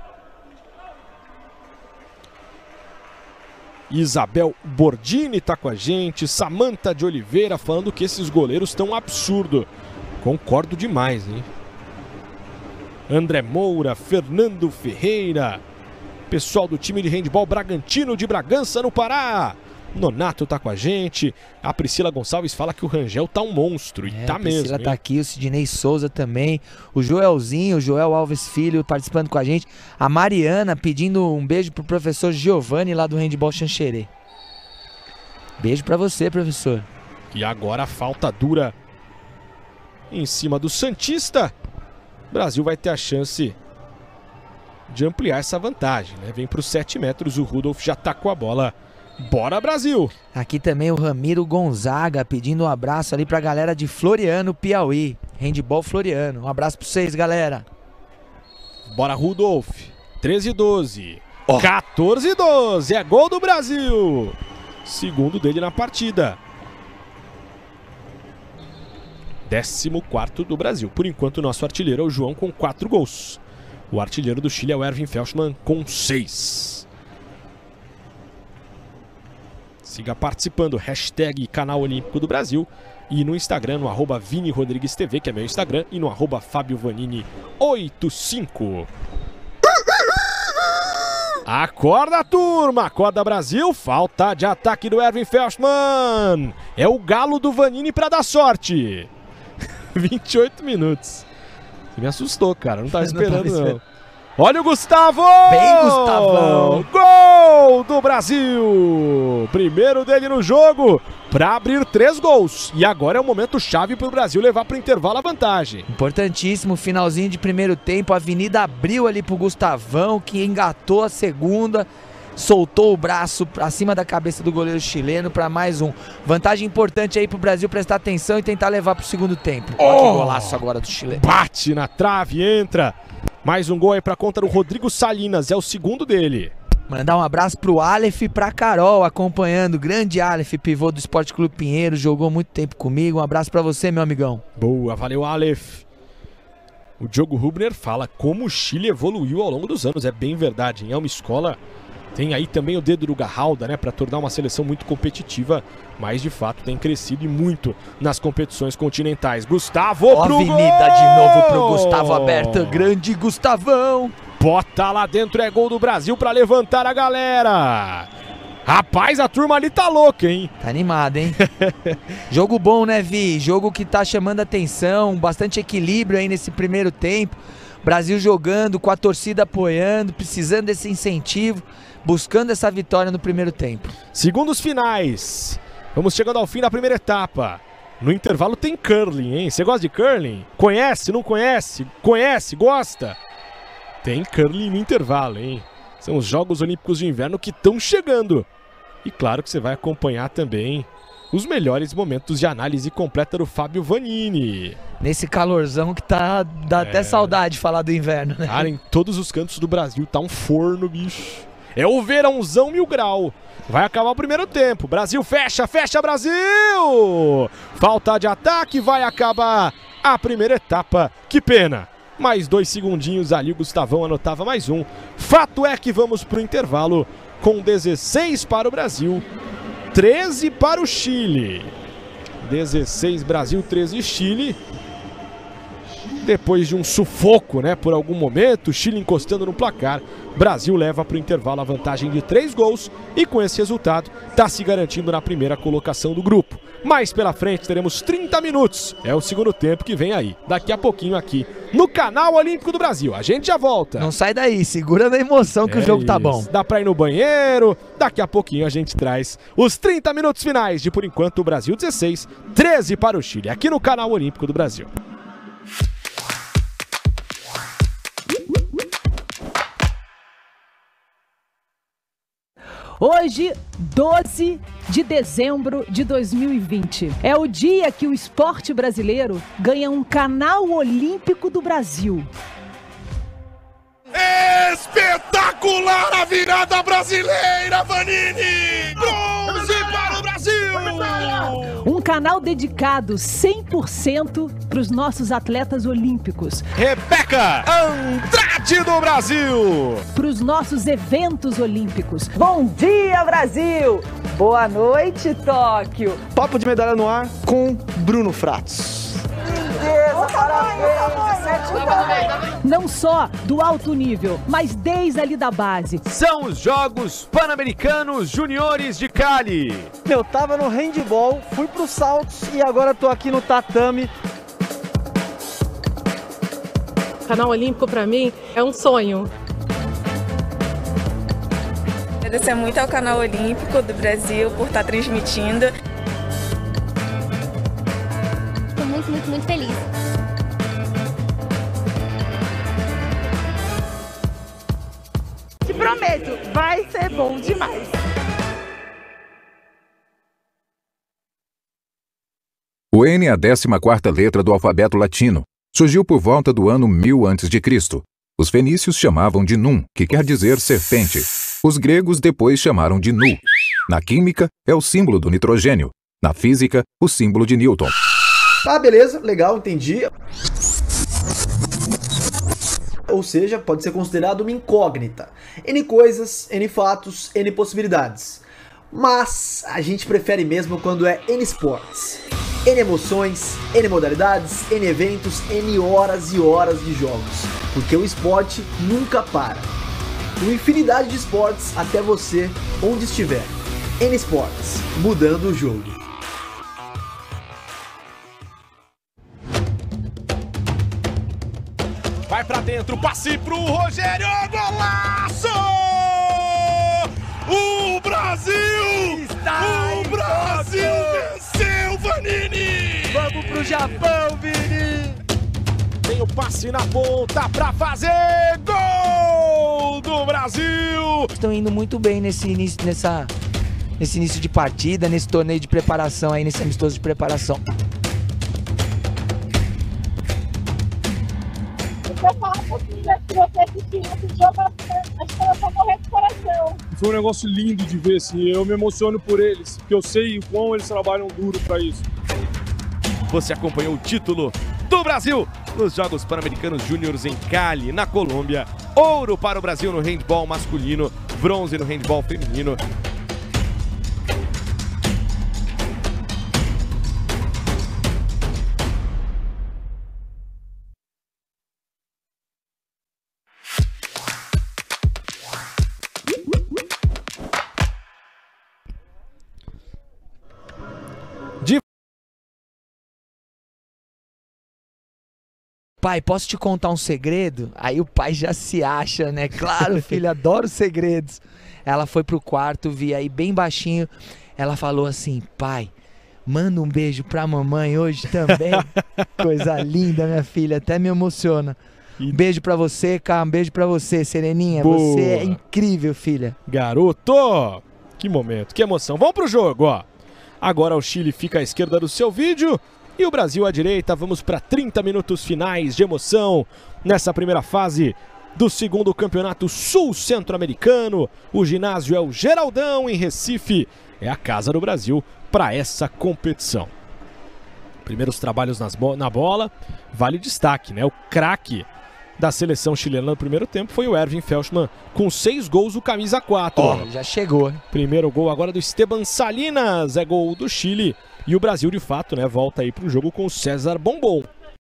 Isabel Bordini tá com a gente, Samanta de Oliveira falando que esses goleiros estão absurdo. Concordo demais, hein? André Moura, Fernando Ferreira, pessoal do time de handball Bragantino de Bragança no Pará. Nonato tá com a gente, a Priscila Gonçalves fala que o Rangel tá um monstro, e tá mesmo. A Priscila tá aqui, o Sidney Souza também, o Joelzinho, o Joel Alves Filho participando com a gente, a Mariana pedindo um beijo pro professor Giovanni lá do handball Xanxerê. Beijo pra você, professor. E agora a falta dura em cima do Santista. O Brasil vai ter a chance de ampliar essa vantagem, né? Vem para os 7 metros, o Rudolf já tá com a bola. Bora, Brasil! Aqui também o Ramiro Gonzaga pedindo um abraço ali pra galera de Floriano, Piauí. Handball Floriano. Um abraço pra vocês, galera. Bora, Rudolf. 13-12. 14-12. É gol do Brasil. Segundo dele na partida. 14º do Brasil. Por enquanto, o nosso artilheiro é o João com 4 gols. O artilheiro do Chile é o Erwin Felschmann com 6. Siga participando. Hashtag Canal Olímpico do Brasil. e no Instagram, no @ViniRodriguesTV, que é meu Instagram, e no @FabioVanini85. Acorda, turma! Acorda, Brasil! Falta de ataque do Erwin Felschmann! É o galo do Vanini pra dar sorte! 28 minutos. Você me assustou, cara. Não tava esperando, não. Olha o Gustavo! Bem, Gustavão! Gol do Brasil! Primeiro dele no jogo para abrir 3 gols. E agora é o momento chave para o Brasil levar para o intervalo a vantagem. Importantíssimo, finalzinho de primeiro tempo. A Avenida abriu ali pro Gustavão, que engatou a segunda. Soltou o braço acima da cabeça do goleiro chileno para mais um. Vantagem importante aí pro Brasil prestar atenção e tentar levar pro segundo tempo. Olha que golaço agora do chileno. Bate na trave, entra. Mais um gol aí pra conta do Rodrigo Salinas, é o segundo dele. Mandar um abraço pro Aleph e pra Carol acompanhando. Grande Aleph, pivô do Esporte Clube Pinheiro, jogou muito tempo comigo. Um abraço pra você, meu amigão. Boa, valeu, Aleph. O Diogo Rubner fala como o Chile evoluiu ao longo dos anos, é bem verdade, hein? É uma escola. Tem aí também o dedo do Garralda, né, para tornar uma seleção muito competitiva, mas de fato tem crescido e muito nas competições continentais. Gustavo pro Avenida de novo pro Gustavo aberta, grande Gustavão. Bota lá dentro, é gol do Brasil para levantar a galera. Rapaz, a turma ali tá louca, hein? Tá animada, hein? Jogo bom, né, Vi? Jogo que tá chamando atenção, bastante equilíbrio aí nesse primeiro tempo. Brasil jogando, com a torcida apoiando, precisando desse incentivo, buscando essa vitória no primeiro tempo. Segundos finais. Vamos chegando ao fim da primeira etapa. No intervalo tem curling, hein? Você gosta de curling? Conhece, não conhece? Conhece, gosta? Tem curling no intervalo, hein? São os Jogos Olímpicos de Inverno que estão chegando. E claro que você vai acompanhar também os melhores momentos de análise completa do Fábio Vanini. Nesse calorzão que dá até saudade de falar do inverno, né? Cara, em todos os cantos do Brasil tá um forno, bicho. É o verãozão 1000 graus. Vai acabar o primeiro tempo. Brasil fecha, fecha Brasil! Falta de ataque, vai acabar a primeira etapa. Que pena. Mais 2 segundinhos ali, o Gustavão anotava mais um. Fato é que vamos pro intervalo com 16 para o Brasil, 13 para o Chile. 16 Brasil, 13 Chile. Depois de um sufoco, né, por algum momento, Chile encostando no placar, Brasil leva para o intervalo a vantagem de 3 gols e com esse resultado está se garantindo na primeira colocação do grupo. Mais pela frente teremos 30 minutos, é o segundo tempo que vem aí, daqui a pouquinho aqui no Canal Olímpico do Brasil. A gente já volta. Não sai daí, segura na emoção que o jogo tá bom. Dá pra ir no banheiro, daqui a pouquinho a gente traz os 30 minutos finais de, por enquanto, o Brasil 16, 13 para o Chile, aqui no Canal Olímpico do Brasil. Hoje, 12 de dezembro de 2020, é o dia que o esporte brasileiro ganha um Canal Olímpico do Brasil. Espetacular a virada brasileira, Vanini! Bronze para o Brasil! Um canal dedicado 100% para os nossos atletas olímpicos. Rebeca Andrade do Brasil! Para os nossos eventos olímpicos. Bom dia, Brasil! Boa noite, Tóquio! Papo de medalha no ar com Bruno Fratos. Não só do alto nível, mas desde ali da base. São os Jogos Pan-Americanos Juniores de Cali. Eu tava no handball, fui pro saltos e agora tô aqui no tatame. Canal Olímpico para mim é um sonho. Agradecer muito ao Canal Olímpico do Brasil por estar transmitindo. Estou muito feliz. Te prometo, vai ser bom demais. O N é a 14ª letra do alfabeto latino. Surgiu por volta do ano 1000 a.C. Os fenícios chamavam de Num, que quer dizer serpente. Os gregos depois chamaram de Nu. Na química, é o símbolo do nitrogênio. Na física, o símbolo de Newton. Tá, beleza, legal, entendi. Ou seja, pode ser considerado uma incógnita. N coisas, N fatos, N possibilidades. Mas a gente prefere mesmo quando é N Sports. N emoções, N modalidades, N eventos, N horas e horas de jogos. Porque o esporte nunca para. Uma infinidade de esportes até você, onde estiver. N Sports, mudando o jogo. Vai pra dentro, passe pro Rogério, golaço! O Brasil! O Brasil venceu, Vanini! Vamos pro Japão, Vini! Tem o passe na ponta pra fazer gol do Brasil! Estão indo muito bem nesse início de partida, nesse torneio de preparação aí, nesse amistoso de preparação. Eu falo um pouquinho que você assistiu esse jogo, acho que ela só morreu de coração. Foi um negócio lindo de ver, assim, eu me emociono por eles, porque eu sei o quão eles trabalham duro para isso. Você acompanhou o título do Brasil nos Jogos Pan-Americanos Júniores em Cali, na Colômbia. Ouro para o Brasil no handball masculino, bronze no handball feminino. Pai, posso te contar um segredo? Aí o pai já se acha, né? Claro, filho, adoro segredos. Ela foi pro quarto, vi aí bem baixinho. Ela falou assim: pai, manda um beijo pra mamãe hoje também. Coisa linda, minha filha, até me emociona. Um beijo pra você, cara, um beijo pra você, Sereninha. Boa. Você é incrível, filha. Garoto! Que momento, que emoção. Vamos pro jogo, ó. Agora o Chile fica à esquerda do seu vídeo e o Brasil à direita. Vamos para 30 minutos finais de emoção nessa primeira fase do segundo campeonato sul-centro-americano. O ginásio é o Geraldão, em Recife. É a casa do Brasil para essa competição. Primeiros trabalhos na bola. Vale o destaque, né? O craque da seleção chilena no primeiro tempo foi o Ervin Felshman, com 6 gols, o camisa 4. Ó, já chegou. Primeiro gol agora do Esteban Salinas, é gol do Chile. E o Brasil, de fato, né, volta aí pro jogo com o César Bombom.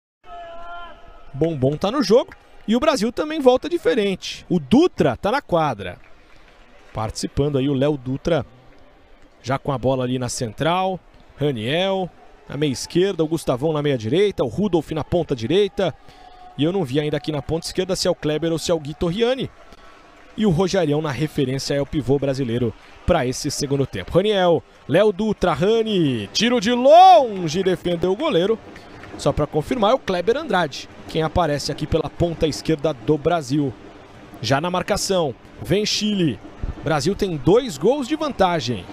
Bombom tá no jogo e o Brasil também volta diferente. O Dutra tá na quadra. Participando aí o Léo Dutra, já com a bola ali na central. Raniel na meia esquerda, o Gustavão na meia direita, o Rudolf na ponta direita. E eu não vi ainda aqui na ponta esquerda se é o Kleber ou se é o Gui Torriani. E o Rogerião na referência é o pivô brasileiro para esse segundo tempo. Raniel, Léo Dutra, Rani, tiro de longe, defendeu o goleiro. Só para confirmar é o Kleber Andrade, quem aparece aqui pela ponta esquerda do Brasil. Já na marcação, vem Chile. Brasil tem 2 gols de vantagem.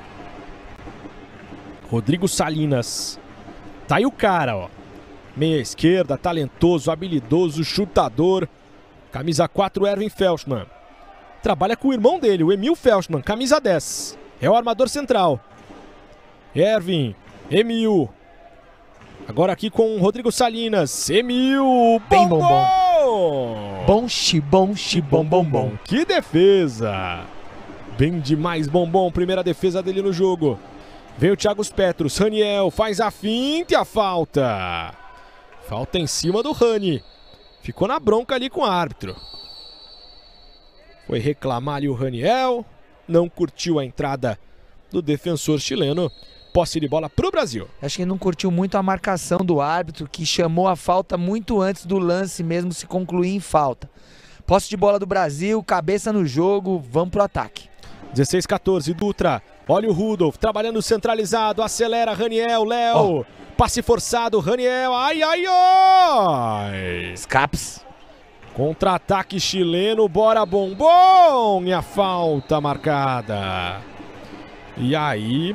Rodrigo Salinas. Tá aí o cara, ó. Meia esquerda, talentoso, habilidoso, chutador. Camisa 4, Ervin Felshman. Trabalha com o irmão dele, o Emil Felshman, camisa 10. É o armador central. Ervin, Emil. Agora aqui com o Rodrigo Salinas. Emil, bem bombom. Bom, xibom, xibom, bombom. Que defesa. Bem demais, bombom. Primeira defesa dele no jogo. Vem o Thiago Petros. Raniel faz a finta e a falta. Falta em cima do Rani. Ficou na bronca ali com o árbitro. Foi reclamar ali o Raniel. Não curtiu a entrada do defensor chileno. Posse de bola pro Brasil. Acho que ele não curtiu muito a marcação do árbitro, que chamou a falta muito antes do lance mesmo se concluir em falta. Posse de bola do Brasil, cabeça no jogo, vamos pro ataque. 16-14, Dutra. Olha o Rudolf, trabalhando centralizado, acelera Raniel, Léo. Passe forçado, Raniel, ai, ai, ai. Escapes. Contra-ataque chileno, bora bombom. E a falta marcada. E aí,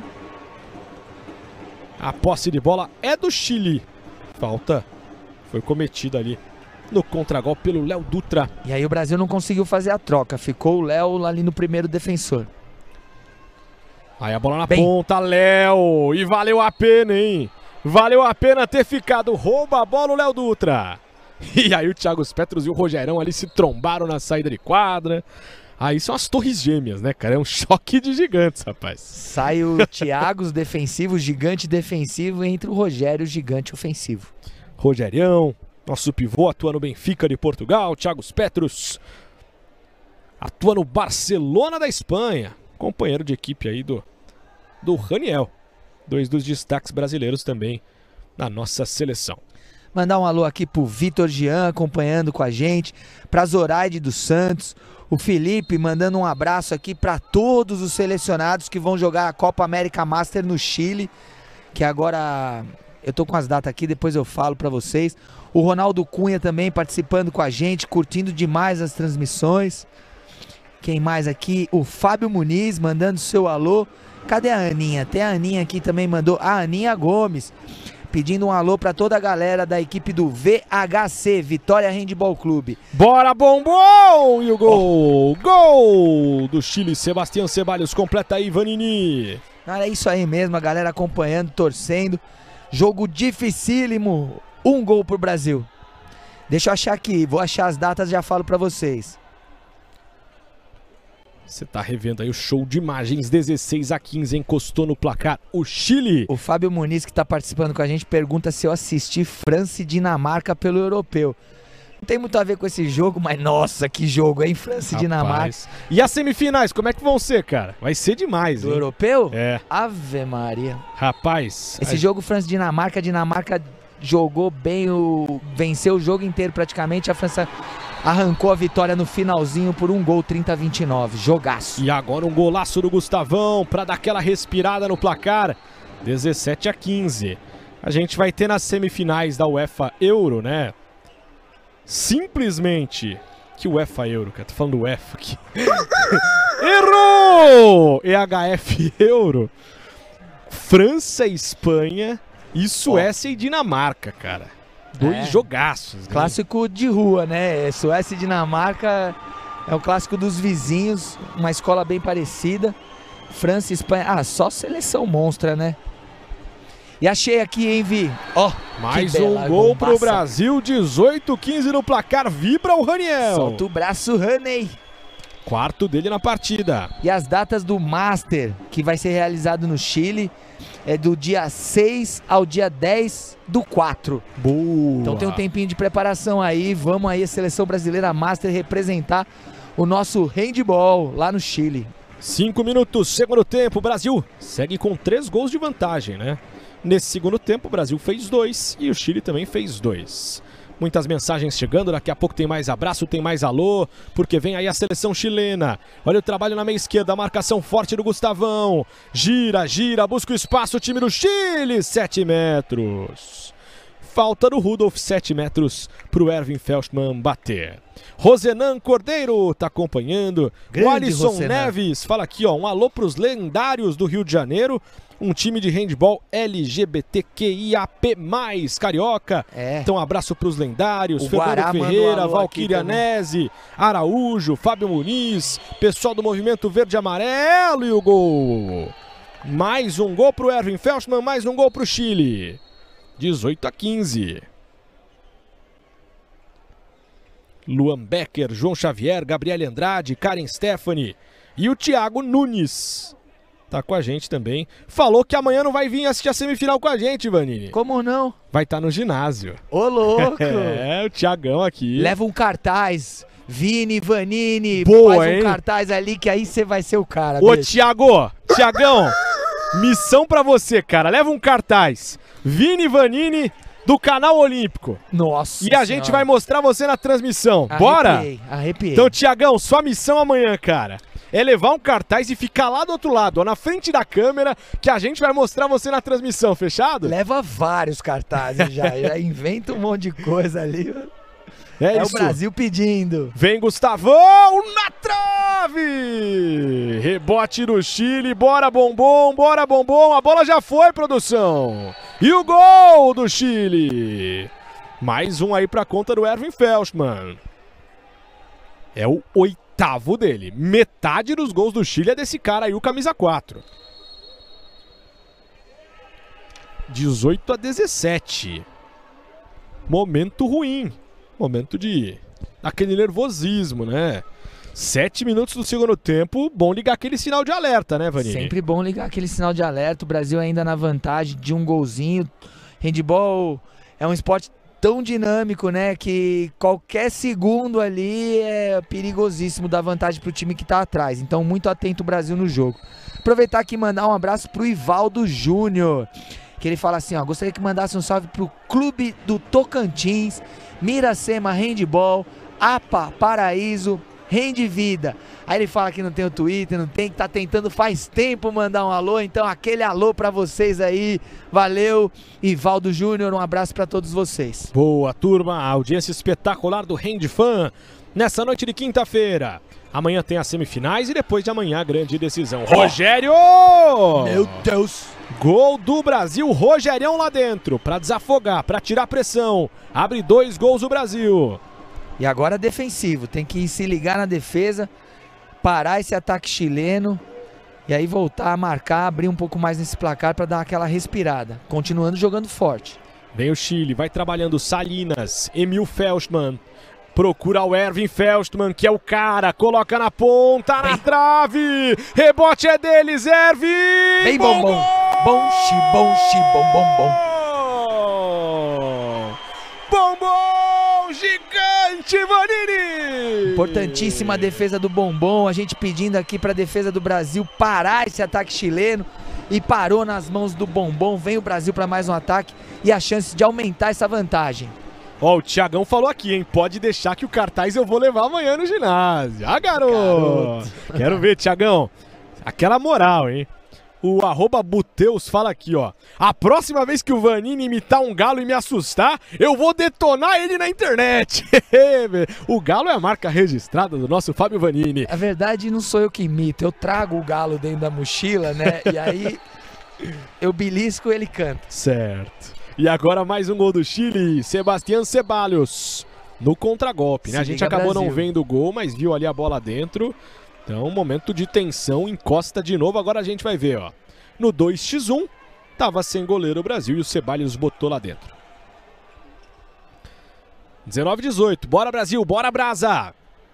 a posse de bola é do Chile. Falta foi cometida ali no contragolpe pelo Léo Dutra. E aí o Brasil não conseguiu fazer a troca, ficou o Léo ali no primeiro defensor. Aí a bola na ponta, Léo. E valeu a pena, hein? Valeu a pena ter ficado. Rouba a bola o Léo Dutra. E aí o Thiago Petros e o Rogerão ali se trombaram na saída de quadra. Aí são as torres gêmeas, né, cara? É um choque de gigantes, rapaz. Sai o Thiago, defensivo, gigante defensivo, entre o Rogério, gigante ofensivo. Rogerião, nosso pivô, atua no Benfica de Portugal. Thiago Petros atua no Barcelona da Espanha. Companheiro de equipe aí do Raniel. 2 dos destaques brasileiros também na nossa seleção. Mandar um alô aqui pro Vitor Jean acompanhando com a gente, pra Zoraide dos Santos, o Felipe mandando um abraço aqui para todos os selecionados que vão jogar a Copa América Master no Chile, que agora eu tô com as datas aqui, depois eu falo para vocês. O Ronaldo Cunha também participando com a gente, curtindo demais as transmissões. Quem mais aqui? O Fábio Muniz mandando seu alô. Cadê a Aninha? Tem a Aninha aqui também, mandou. A Aninha Gomes pedindo um alô para toda a galera da equipe do VHC, Vitória Handball Clube. Bora, bombom! E o gol! Gol do Chile, Sebastião Ceballos completa aí, Vanini. É isso aí mesmo, a galera acompanhando, torcendo. Jogo dificílimo, 1 gol pro Brasil. Deixa eu achar aqui, vou achar as datas e já falo para vocês. Você tá revendo aí o show de imagens, 16-15, encostou no placar o Chile. O Fábio Muniz, que tá participando com a gente, pergunta se eu assisti França e Dinamarca pelo europeu. Não tem muito a ver com esse jogo, mas nossa, que jogo, hein? França e Dinamarca. E as semifinais, como é que vão ser, cara? Vai ser demais, do hein? europeu? É. Ave Maria. Rapaz. Esse jogo França e Dinamarca, a Dinamarca jogou bem, venceu o jogo inteiro praticamente, a França arrancou a vitória no finalzinho por 1 gol, 30-29, jogaço. E agora um golaço do Gustavão para dar aquela respirada no placar, 17-15. A gente vai ter nas semifinais da UEFA Euro, né? Simplesmente que UEFA Euro, cara, tô falando UEFA aqui. Errou! EHF Euro. França e Espanha e Suécia e Dinamarca, cara. 2 jogaços. Né? Clássico de rua, né? Suécia e Dinamarca é o clássico dos vizinhos, uma escola bem parecida. França e Espanha, só seleção monstra, né? E achei aqui, hein, Vi? Ó, mais um gol pro Brasil, 18-15 no placar, vibra o Raniel. Solta o braço, Ranei. 4º dele na partida. E as datas do Master, que vai ser realizado no Chile, é do dia 6 ao dia 10/4. Boa! Então tem um tempinho de preparação aí, vamos aí a seleção brasileira Master representar o nosso handball lá no Chile. 5 minutos, segundo tempo, o Brasil segue com 3 gols de vantagem, né? Nesse segundo tempo o Brasil fez 2 e o Chile também fez 2. Muitas mensagens chegando, daqui a pouco tem mais abraço, tem mais alô, porque vem aí a seleção chilena. Olha o trabalho na meia esquerda, a marcação forte do Gustavão. Gira, gira, busca o espaço, o time do Chile, 7 metros. Falta do Rudolf, 7 metros para o Erwin Felstmann bater. Rosenan Cordeiro tá acompanhando. Grande o Alisson Rosenan. Neves fala aqui, ó, um alô para os lendários do Rio de Janeiro. Um time de handball LGBTQIAP+, carioca. Então, abraço para os lendários. O Fernando Guará Ferreira, um Valquíria Nese, Araújo, Fábio Muniz, pessoal do Movimento Verde e Amarelo e o gol. Mais um gol para o Erwin Felstmann, mais um gol para o Chile. 18-15. Luan Becker, João Xavier, Gabriele Andrade, Karen Stephanie e o Thiago Nunes. Tá com a gente também. Falou que amanhã não vai vir assistir a semifinal com a gente, Vanini. Como não? Vai estar no ginásio. Ô, louco! É, o Thiagão aqui. Leva um cartaz. Vini, Vanini, boa, faz um hein? Cartaz ali que aí você vai ser o cara. Ô, Thiago, Thiagão, missão pra você, cara. Leva um cartaz. Vini, Vanini, do canal Olímpico. Nossa E a gente vai mostrar você na transmissão. Bora? Arrepiei. Então, Thiagão, sua missão amanhã, cara, é levar um cartaz e ficar lá do outro lado, ó, na frente da câmera, que a gente vai mostrar você na transmissão, fechado? Leva vários cartazes já inventa um monte de coisa ali. É o isso. Brasil pedindo. Vem Gustavão na trave! Rebote do Chile, bora bombom, a bola já foi, produção! E o gol do Chile! Mais um aí pra conta do Erwin Felstmann. É o 8º dele. Metade dos gols do Chile é desse cara aí, o camisa 4. 18-17. Momento ruim. Momento de aquele nervosismo, né? 7 minutos do segundo tempo, bom ligar aquele sinal de alerta, né, Vanini? Sempre bom ligar aquele sinal de alerta, o Brasil ainda na vantagem de um golzinho. Handball é um esporte tão dinâmico, né, que qualquer segundo ali é perigosíssimo, dar vantagem pro time que tá atrás. Então, muito atento o Brasil no jogo. Aproveitar aqui e mandar um abraço pro Ivaldo Júnior, que ele fala assim, ó, gostaria que mandasse um salve pro Clube do Tocantins, Miracema Handball, APA Paraíso, Handvida. Aí ele fala que não tem o Twitter, não tem, que tá tentando faz tempo mandar um alô, então aquele alô pra vocês aí, valeu, Ivaldo Júnior, um abraço pra todos vocês. Boa, turma, a audiência espetacular do Handfan, nessa noite de quinta-feira. Amanhã tem as semifinais e depois de amanhã a grande decisão. Rogério! Meu Deus! Gol do Brasil, Rogerião lá dentro, pra desafogar, pra tirar pressão, abre 2 gols o Brasil. E agora defensivo, tem que se ligar na defesa, parar esse ataque chileno e aí voltar a marcar, abrir um pouco mais nesse placar para dar aquela respirada, continuando jogando forte. Vem o Chile, vai trabalhando Salinas, Emil Felstmann, procura o Erwin Felstmann, que é o cara, coloca na ponta, na trave, rebote é deles, Erwin! Bem bom, bom, bom, bom, bom, bom. Bombom gigante, Vanini! Importantíssima a defesa do Bombom, a gente pedindo aqui para a defesa do Brasil parar esse ataque chileno e parou nas mãos do Bombom, vem o Brasil para mais um ataque e a chance de aumentar essa vantagem. Ó, o Thiagão falou aqui, hein, pode deixar que o cartaz eu vou levar amanhã no ginásio. Ah, garoto! Quero ver, Thiagão, aquela moral, hein? O @Buteus fala aqui, ó. A próxima vez que o Vanini imitar um galo e me assustar, eu vou detonar ele na internet. O galo é a marca registrada do nosso Fábio Vanini. A verdade, não sou eu que imito, eu trago o galo dentro da mochila, né? E aí eu belisco e ele canta. Certo. E agora mais um gol do Chile, Sebastián Ceballos no contragolpe, né? A gente acabou não vendo o gol, mas viu ali a bola dentro. Então, momento de tensão, encosta de novo, agora a gente vai ver, ó. No 2x1, tava sem goleiro o Brasil e o Ceballos botou lá dentro. 19-18, bora Brasil, bora Brasa!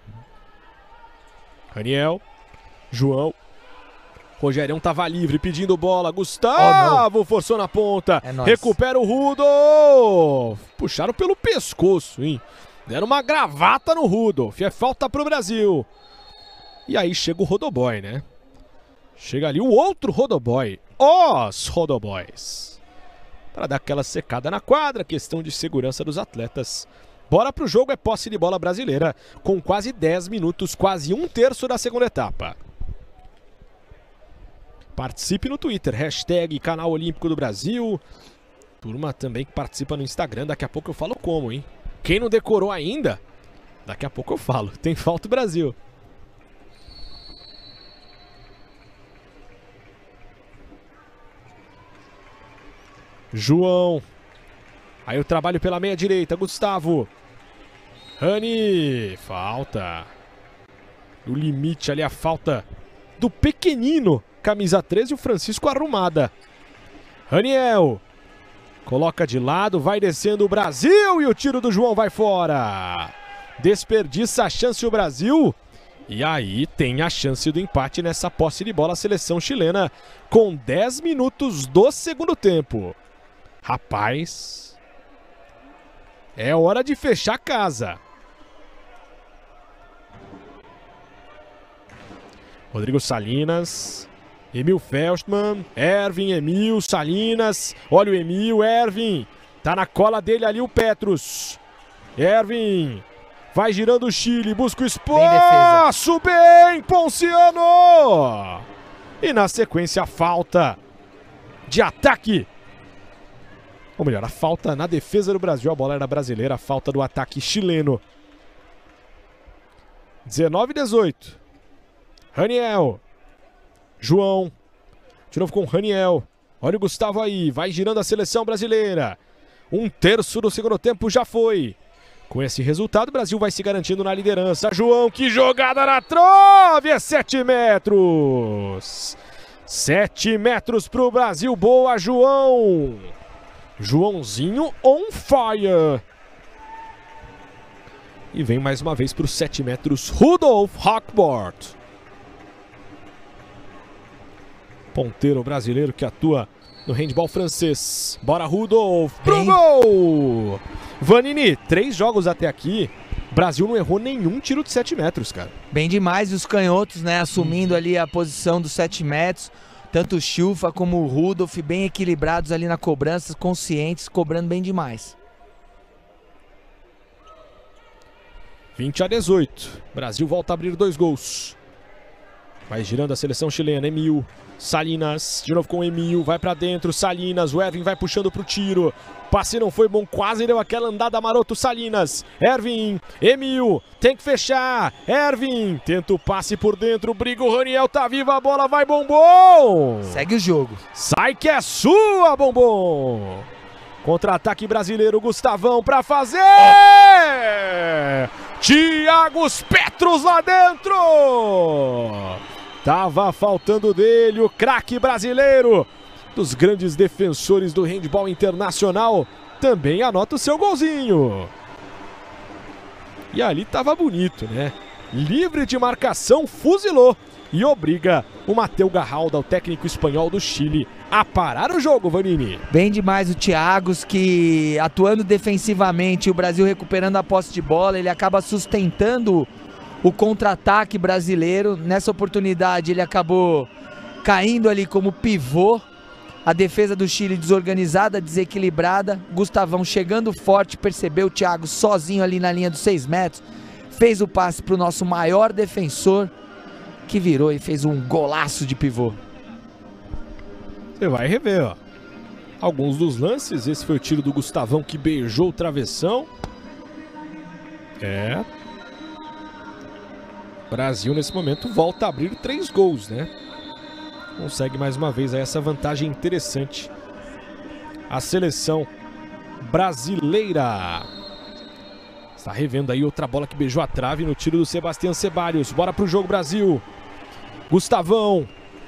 Raniel, João, Rogerião tava livre, pedindo bola, Gustavo forçou na ponta, recupera o Rudolf, puxaram pelo pescoço, hein? Deram uma gravata no Rudolf, é falta pro Brasil. E aí chega o Rodoboy, né? Chega ali o outro Rodoboy, os Rodoboys, para dar aquela secada na quadra, questão de segurança dos atletas. Bora pro jogo, é posse de bola brasileira, com quase 10 minutos, quase 1/3 da segunda etapa. Participe no Twitter, hashtag Canal Olímpico do Brasil. Turma também que participa no Instagram, daqui a pouco eu falo como, hein? Quem não decorou ainda, daqui a pouco eu falo. Tem falta o Brasil. João. Aí o trabalho pela meia direita, Gustavo. Rani. Falta. No limite ali a falta do pequenino. Camisa 13 e o Francisco arrumada. Raniel. Coloca de lado, vai descendo o Brasil e o tiro do João vai fora. Desperdiça a chance o Brasil. E aí tem a chance do empate nessa posse de bola a seleção chilena com 10 minutos do segundo tempo. Rapaz, é hora de fechar a casa. Rodrigo Salinas, Emil Felstmann, Erwin, Emil, Salinas, olha o Emil, Erwin, tá na cola dele ali o Petrus. Erwin, vai girando o Chile, busca o espaço, bem, Ponciano! E na sequência a falta de ataque. Ou melhor, a falta na defesa do Brasil, a bola era brasileira, a falta do ataque chileno. 19-18. Raniel. João. De novo com Raniel. Olha o Gustavo aí, vai girando a seleção brasileira. 1/3 do segundo tempo já foi. Com esse resultado, o Brasil vai se garantindo na liderança. João, que jogada na trave! É 7 metros. 7 metros pro Brasil, boa, João. Joãozinho on fire. E vem mais uma vez para os 7 metros, Rudolf Hochbort. Ponteiro brasileiro que atua no handball francês. Bora, Rudolf, pro gol! Vanini, 3 jogos até aqui. Brasil não errou nenhum tiro de 7 metros, cara. Bem demais, e os canhotos, né, assumindo ali a posição dos 7 metros. Tanto o Schilfa como o Rudolf bem equilibrados ali na cobrança, conscientes, cobrando bem demais. 20-18. Brasil volta a abrir 2 gols. Vai girando a seleção chilena. Emil, Salinas, de novo com o Emil, vai pra dentro, Salinas, o Ervin vai puxando pro tiro. Passe não foi bom, quase deu aquela andada maroto, Salinas. Ervin, Emil, tem que fechar. Ervin, tenta o passe por dentro, briga o Raniel, tá viva a bola, vai Bombom. Segue o jogo. Sai que é sua, Bombom. Contra-ataque brasileiro, Gustavão pra fazer! Thiago Petros lá dentro! Tava faltando dele o craque brasileiro, dos grandes defensores do handball internacional, também anota o seu golzinho. E ali tava bonito, né? Livre de marcação, fuzilou e obriga o Mateu Garralda, o técnico espanhol do Chile, a parar o jogo, Vanini. Bem demais o Thiagos, que atuando defensivamente, o Brasil recuperando a posse de bola, ele acaba sustentando o contra-ataque brasileiro. Nessa oportunidade ele acabou caindo ali como pivô. A defesa do Chile desorganizada, desequilibrada. Gustavão chegando forte, percebeu o Thiago sozinho ali na linha dos 6 metros. Fez o passe para o nosso maior defensor, que virou e fez um golaço de pivô. Você vai rever, ó, alguns dos lances. Esse foi o tiro do Gustavão que beijou o travessão. Brasil nesse momento volta a abrir 3 gols, né? Consegue mais uma vez aí essa vantagem interessante. A seleção brasileira está revendo aí outra bola que beijou a trave no tiro do Sebastião Ceballos. Bora pro jogo, Brasil. Gustavão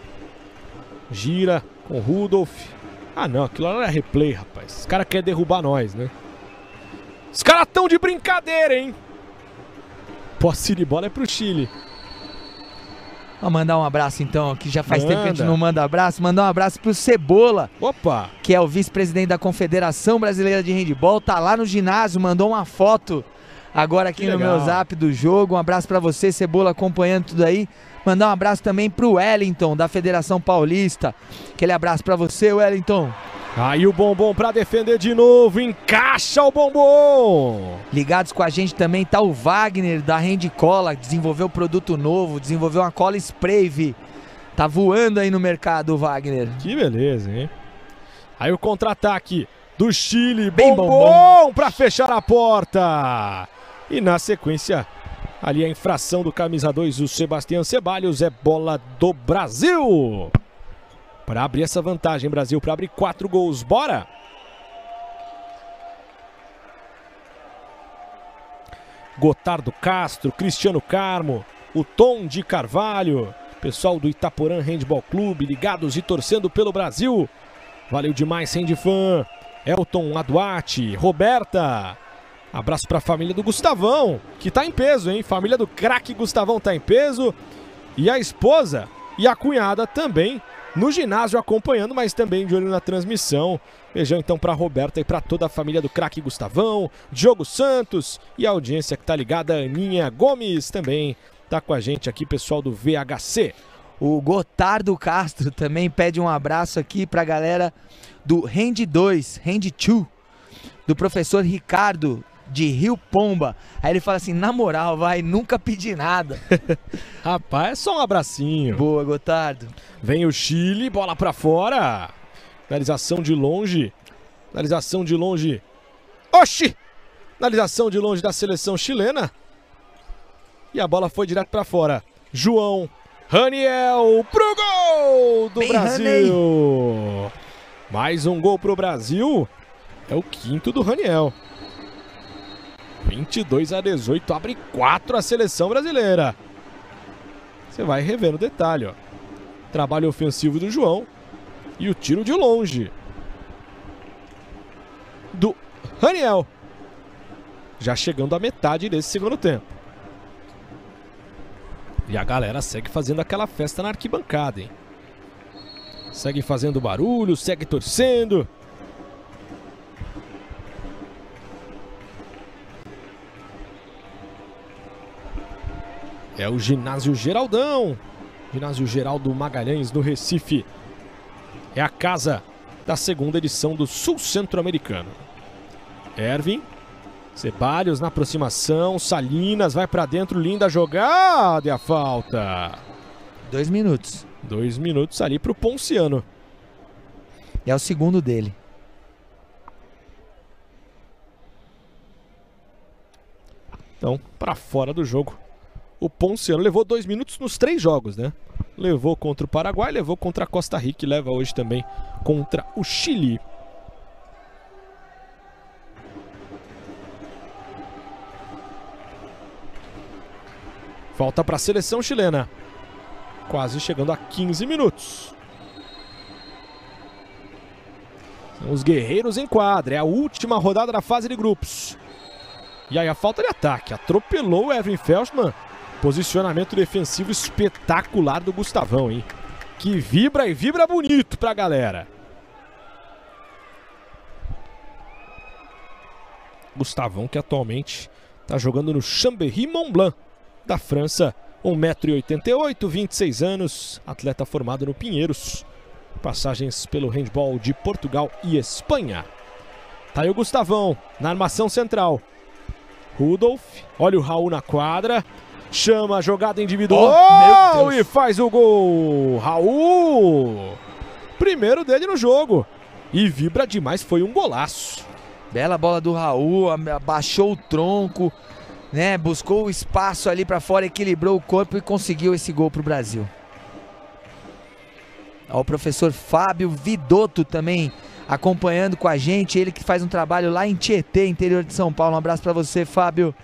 gira com Rudolf. Ah não, aquilo lá era replay, rapaz. Os caras querem derrubar nós, né? Os caras tão de brincadeira, hein? Posse de bola é pro Chile. Vamos mandar um abraço então, que já faz tempo que a gente não manda abraço. Mandar um abraço pro Cebola. Opa! Que é o vice-presidente da Confederação Brasileira de Handball. Tá lá no ginásio, mandou uma foto agora aqui no meu zap do jogo. Um abraço pra você, Cebola, acompanhando tudo aí. Mandar um abraço também pro Wellington, da Federação Paulista. Aquele abraço pra você, Wellington. Aí o Bombom pra defender de novo, encaixa o Bombom! Ligados com a gente também tá o Wagner da Handcola, desenvolveu produto novo, desenvolveu uma cola spray. Tá voando aí no mercado o Wagner. Que beleza, hein? Aí o contra-ataque do Chile, Bombom pra fechar a porta! E na sequência, ali a infração do camisa 2, o Sebastião Ceballos, é bola do Brasil! Para abrir essa vantagem, Brasil, para abrir 4 gols. Bora! Gotardo Castro, Cristiano Carmo, o Tom de Carvalho, pessoal do Itaporã Handball Clube, ligados e torcendo pelo Brasil. Valeu demais, Handfan. Elton Aduati, Roberta. Abraço para a família do Gustavão, que tá em peso, hein? Família do craque Gustavão tá em peso. E a esposa e a cunhada também no ginásio acompanhando, mas também de olho na transmissão. Beijão então para Roberta e para toda a família do craque Gustavão, Diogo Santos e a audiência que tá ligada, Aninha Gomes também tá com a gente aqui, pessoal do VHC. O Gotardo Castro também pede um abraço aqui pra galera do Hand 2, Hand 2, do professor Ricardo de Rio Pomba. Aí ele fala assim, na moral, vai, nunca pedi nada. Rapaz, é só um abracinho. Boa, Gotardo. Vem o Chile, bola pra fora. Finalização de longe. Finalização de longe. Oxi! Finalização de longe da seleção chilena. E a bola foi direto pra fora. João Raniel pro gol do Brasil. Mais um gol pro Brasil. É o 5º do Raniel. 22-18, abre 4 a seleção brasileira. Você vai rever no detalhe, ó. Trabalho ofensivo do João e o tiro de longe do Raniel. já chegando à metade desse segundo tempo. E a galera segue fazendo aquela festa na arquibancada, hein? Segue fazendo barulho, segue torcendo. É o Ginásio Geraldão. Ginásio Geraldo Magalhães, no Recife. É a casa da segunda edição do Sul Centro-Americano. Ervin. Ceballos na aproximação. Salinas vai pra dentro. Linda jogada e a falta. 2 minutos. 2 minutos ali pro Ponciano. E é o segundo dele. Então, pra fora do jogo. O Ponciano levou 2 minutos nos 3 jogos, né? Levou contra o Paraguai, levou contra a Costa Rica e leva hoje também contra o Chile. Falta para a seleção chilena. Quase chegando a 15 minutos. São os guerreiros em quadra. É a última rodada da fase de grupos. E aí a falta de ataque. Atropelou o Ervin Felstmann. Posicionamento defensivo espetacular do Gustavão, hein? Que vibra e vibra bonito pra galera. Gustavão que atualmente tá jogando no Chambéry Montblanc da França. 1,88 m, 26 anos, atleta formado no Pinheiros. Passagens pelo handball de Portugal e Espanha. Tá aí o Gustavão na armação central. Rudolf, olha o Raul na quadra. Chama a jogada individual e faz o gol. Raul, primeiro dele no jogo. E vibra demais, foi um golaço. Bela bola do Raul, abaixou o tronco, né? Buscou o espaço ali para fora, equilibrou o corpo e conseguiu esse gol pro Brasil. Ó, o professor Fábio Vidotto também acompanhando com a gente, ele que faz um trabalho lá em Tietê, interior de São Paulo. Um abraço para você, Fábio.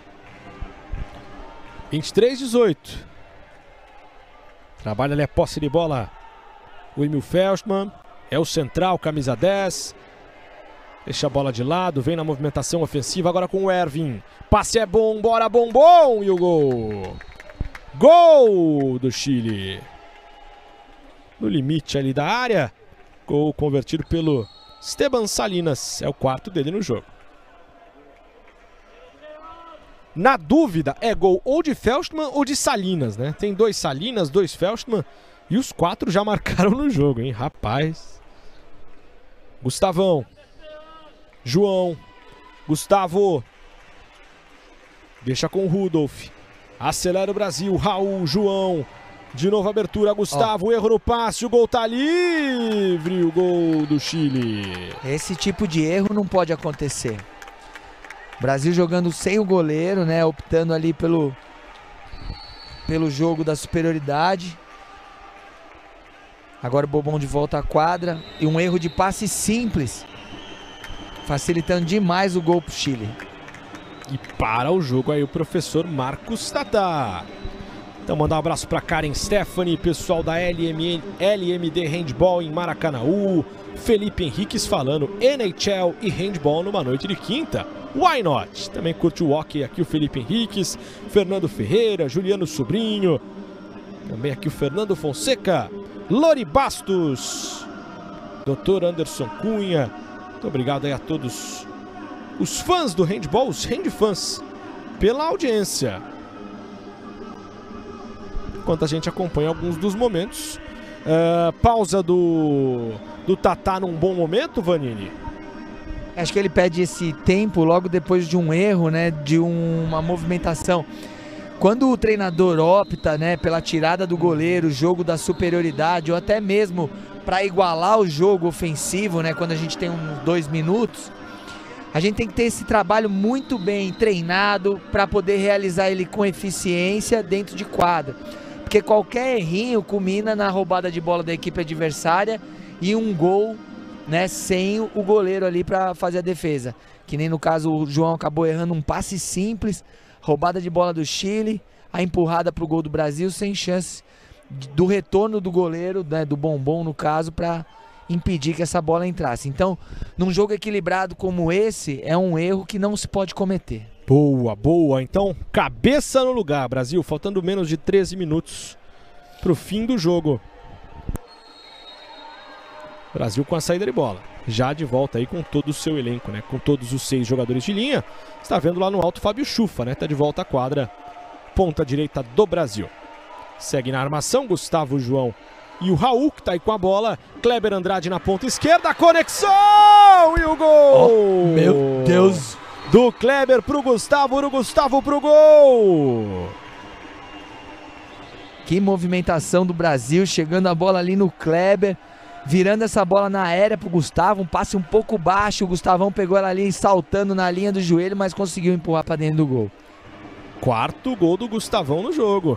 23-18. Trabalha ali a posse de bola. O Emil Felstmann é o central, camisa 10. Deixa a bola de lado, vem na movimentação ofensiva agora com o Ervin. Passe é bom, bora bombom e o gol. Gol do Chile. No limite ali da área. Gol convertido pelo Esteban Salinas. É o quarto dele no jogo. Na dúvida, é gol ou de Felstmann ou de Salinas, né? Tem 2 Salinas, 2 Felstmann e os 4 já marcaram no jogo, hein? Rapaz. Gustavão. João. Gustavo. Deixa com o Rudolf. Acelera o Brasil. Raul, João. De novo abertura, Gustavo. Erro no passe, o gol tá livre. O gol do Chile. Esse tipo de erro não pode acontecer. Brasil jogando sem o goleiro, né? Optando ali pelo jogo da superioridade. Agora o Bobão de volta à quadra. E um erro de passe simples, facilitando demais o gol pro Chile. E para o jogo aí o professor Marcos Tata. Então mandar um abraço para Karen Stephanie, pessoal da LMD Handball em Maracanaú. Felipe Henriques falando NHL e Handball numa noite de quinta. Why not? Também curte o hockey aqui o Felipe Henriques, Fernando Ferreira, Juliano Sobrinho. Também aqui o Fernando Fonseca, Lori Bastos, Dr. Anderson Cunha. Muito obrigado aí a todos os fãs do handball, os handfãs, pela audiência. Enquanto a gente acompanha alguns dos momentos. Pausa do Tata num bom momento, Vanini? Acho que ele pede esse tempo logo depois de um erro, né, de uma movimentação. Quando o treinador opta, né, pela tirada do goleiro, jogo da superioridade, ou até mesmo para igualar o jogo ofensivo, né, quando a gente tem uns 2 minutos, a gente tem que ter esse trabalho muito bem treinado para poder realizar ele com eficiência dentro de quadra. Porque qualquer errinho culmina na roubada de bola da equipe adversária e um gol, né, sem o goleiro ali para fazer a defesa. Que nem no caso o João acabou errando um passe simples, roubada de bola do Chile, a empurrada para o gol do Brasil sem chance do retorno do goleiro, né, do Bombom no caso, para impedir que essa bola entrasse. Então, num jogo equilibrado como esse, é um erro que não se pode cometer. Boa, boa. Então, cabeça no lugar, Brasil. Faltando menos de 13 minutos para o fim do jogo. Brasil com a saída de bola. Já de volta aí com todo o seu elenco, né? Com todos os 6 jogadores de linha. Está vendo lá no alto Fábio Chufa, né? Tá de volta à quadra. Ponta direita do Brasil. Segue na armação Gustavo, João e o Raul, que tá aí com a bola. Kleber Andrade na ponta esquerda. Conexão! E o gol! Oh, meu Deus! Do Kleber pro Gustavo, do Gustavo pro gol! Que movimentação do Brasil, chegando a bola ali no Kleber, virando essa bola na aérea pro Gustavo, um passe um pouco baixo, o Gustavão pegou ela ali saltando na linha do joelho, mas conseguiu empurrar para dentro do gol. 4º gol do Gustavão no jogo.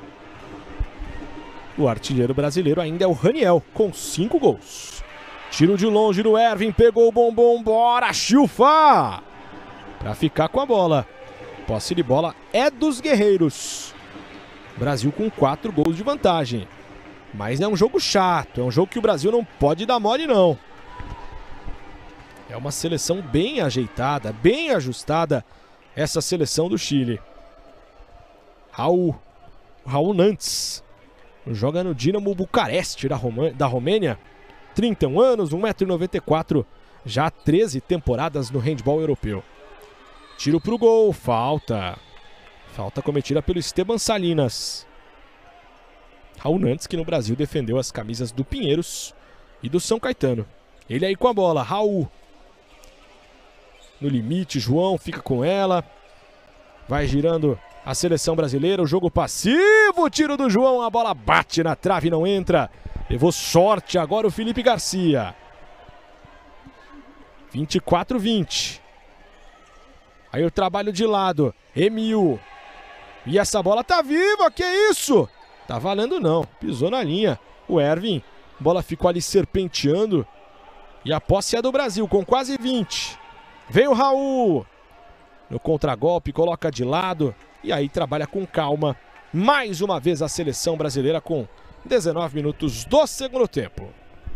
O artilheiro brasileiro ainda é o Raniel, com 5 gols. Tiro de longe do Ervin, pegou o bombom, bora, Chufa! Para ficar com a bola. Posse de bola é dos guerreiros. Brasil com 4 gols de vantagem. Mas é um jogo chato, é um jogo que o Brasil não pode dar mole não. É uma seleção bem ajeitada, bem ajustada, essa seleção do Chile. Raul Nantes. Joga no Dinamo Bucareste da Romênia. 31 anos, 1,94 m, já 13 temporadas no handball europeu. Tiro pro gol, falta. Falta cometida pelo Esteban Salinas. Raul Nantes, que no Brasil defendeu as camisas do Pinheiros e do São Caetano. Ele aí com a bola, Raul. No limite, João fica com ela. Vai girando a seleção brasileira, o jogo passivo, tiro do João, a bola bate na trave e não entra. Levou sorte agora o Felipe Garcia. 24-20. Aí o trabalho de lado, Emil. E essa bola tá viva, que isso? Tá valendo não, pisou na linha. O Ervin, a bola ficou ali serpenteando. E a posse é do Brasil, com quase 20. Vem o Raul. No contragolpe, coloca de lado. E aí trabalha com calma. Mais uma vez a seleção brasileira com 19 minutos do segundo tempo.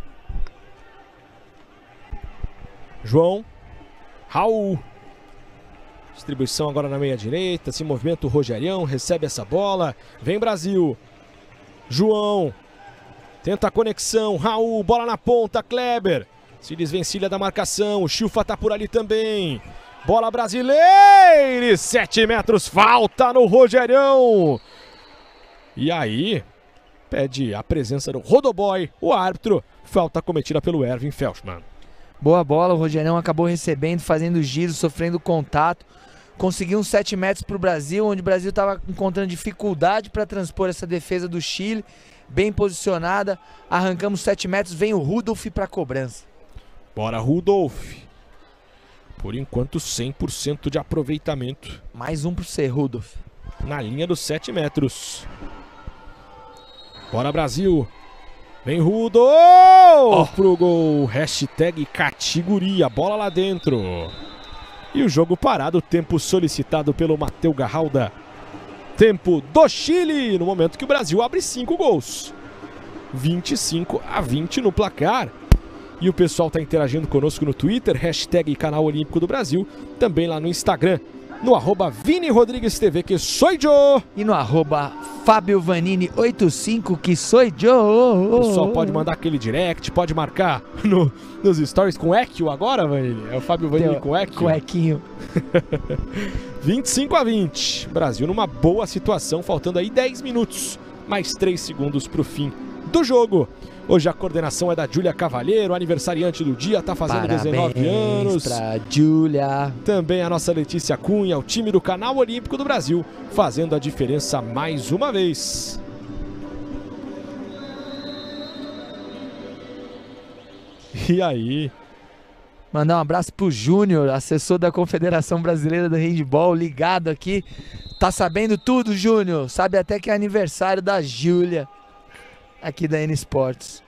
João. Raul. Distribuição agora na meia direita. Se movimenta o Rogerião. Recebe essa bola. Vem Brasil. João. Tenta a conexão. Raul. Bola na ponta. Kleber. Se desvencilha da marcação. O Chufa tá por ali também. Bola brasileira, 7 metros, falta no Rogerião. E aí, pede a presença do Rodoboy, o árbitro, falta cometida pelo Ervin Felschmann. Boa bola, o Rogerião acabou recebendo, fazendo giros, sofrendo contato. Conseguiu uns 7 metros para o Brasil, onde o Brasil estava encontrando dificuldade para transpor essa defesa do Chile. Bem posicionada, arrancamos 7 metros, vem o Rudolf para a cobrança. Bora, Rudolf. Por enquanto, 100% de aproveitamento. Mais um pro C, Rudolf. Na linha dos 7 metros. Bora, Brasil. Vem Rudolf pro gol. Hashtag categoria. Bola lá dentro. E o jogo parado. Tempo solicitado pelo Mateu Garralda. Tempo do Chile. No momento que o Brasil abre 5 gols. 25-20 no placar. E o pessoal está interagindo conosco no Twitter, hashtag Canal Olímpico do Brasil, também lá no Instagram, no @ViniRodriguesTV, que sou eu. E no @FábioVanini85, que sou eu. O pessoal pode mandar aquele direct, pode marcar nos stories com Equio agora, Vanini? É o Fábio Vanini com Equio? Com Equinho. 25-20. Brasil numa boa situação, faltando aí 10 minutos, mais 3 segundos para o fim do jogo. Hoje a coordenação é da Júlia Cavalheiro, aniversariante do dia, tá fazendo Parabéns 19 anos. Pra Júlia. Também a nossa Letícia Cunha, o time do Canal Olímpico do Brasil, fazendo a diferença mais uma vez. E aí? Mandar um abraço pro Júnior, assessor da Confederação Brasileira do Handball, ligado aqui. Tá sabendo tudo, Júnior. Sabe até que é aniversário da Júlia, aqui da N Sports.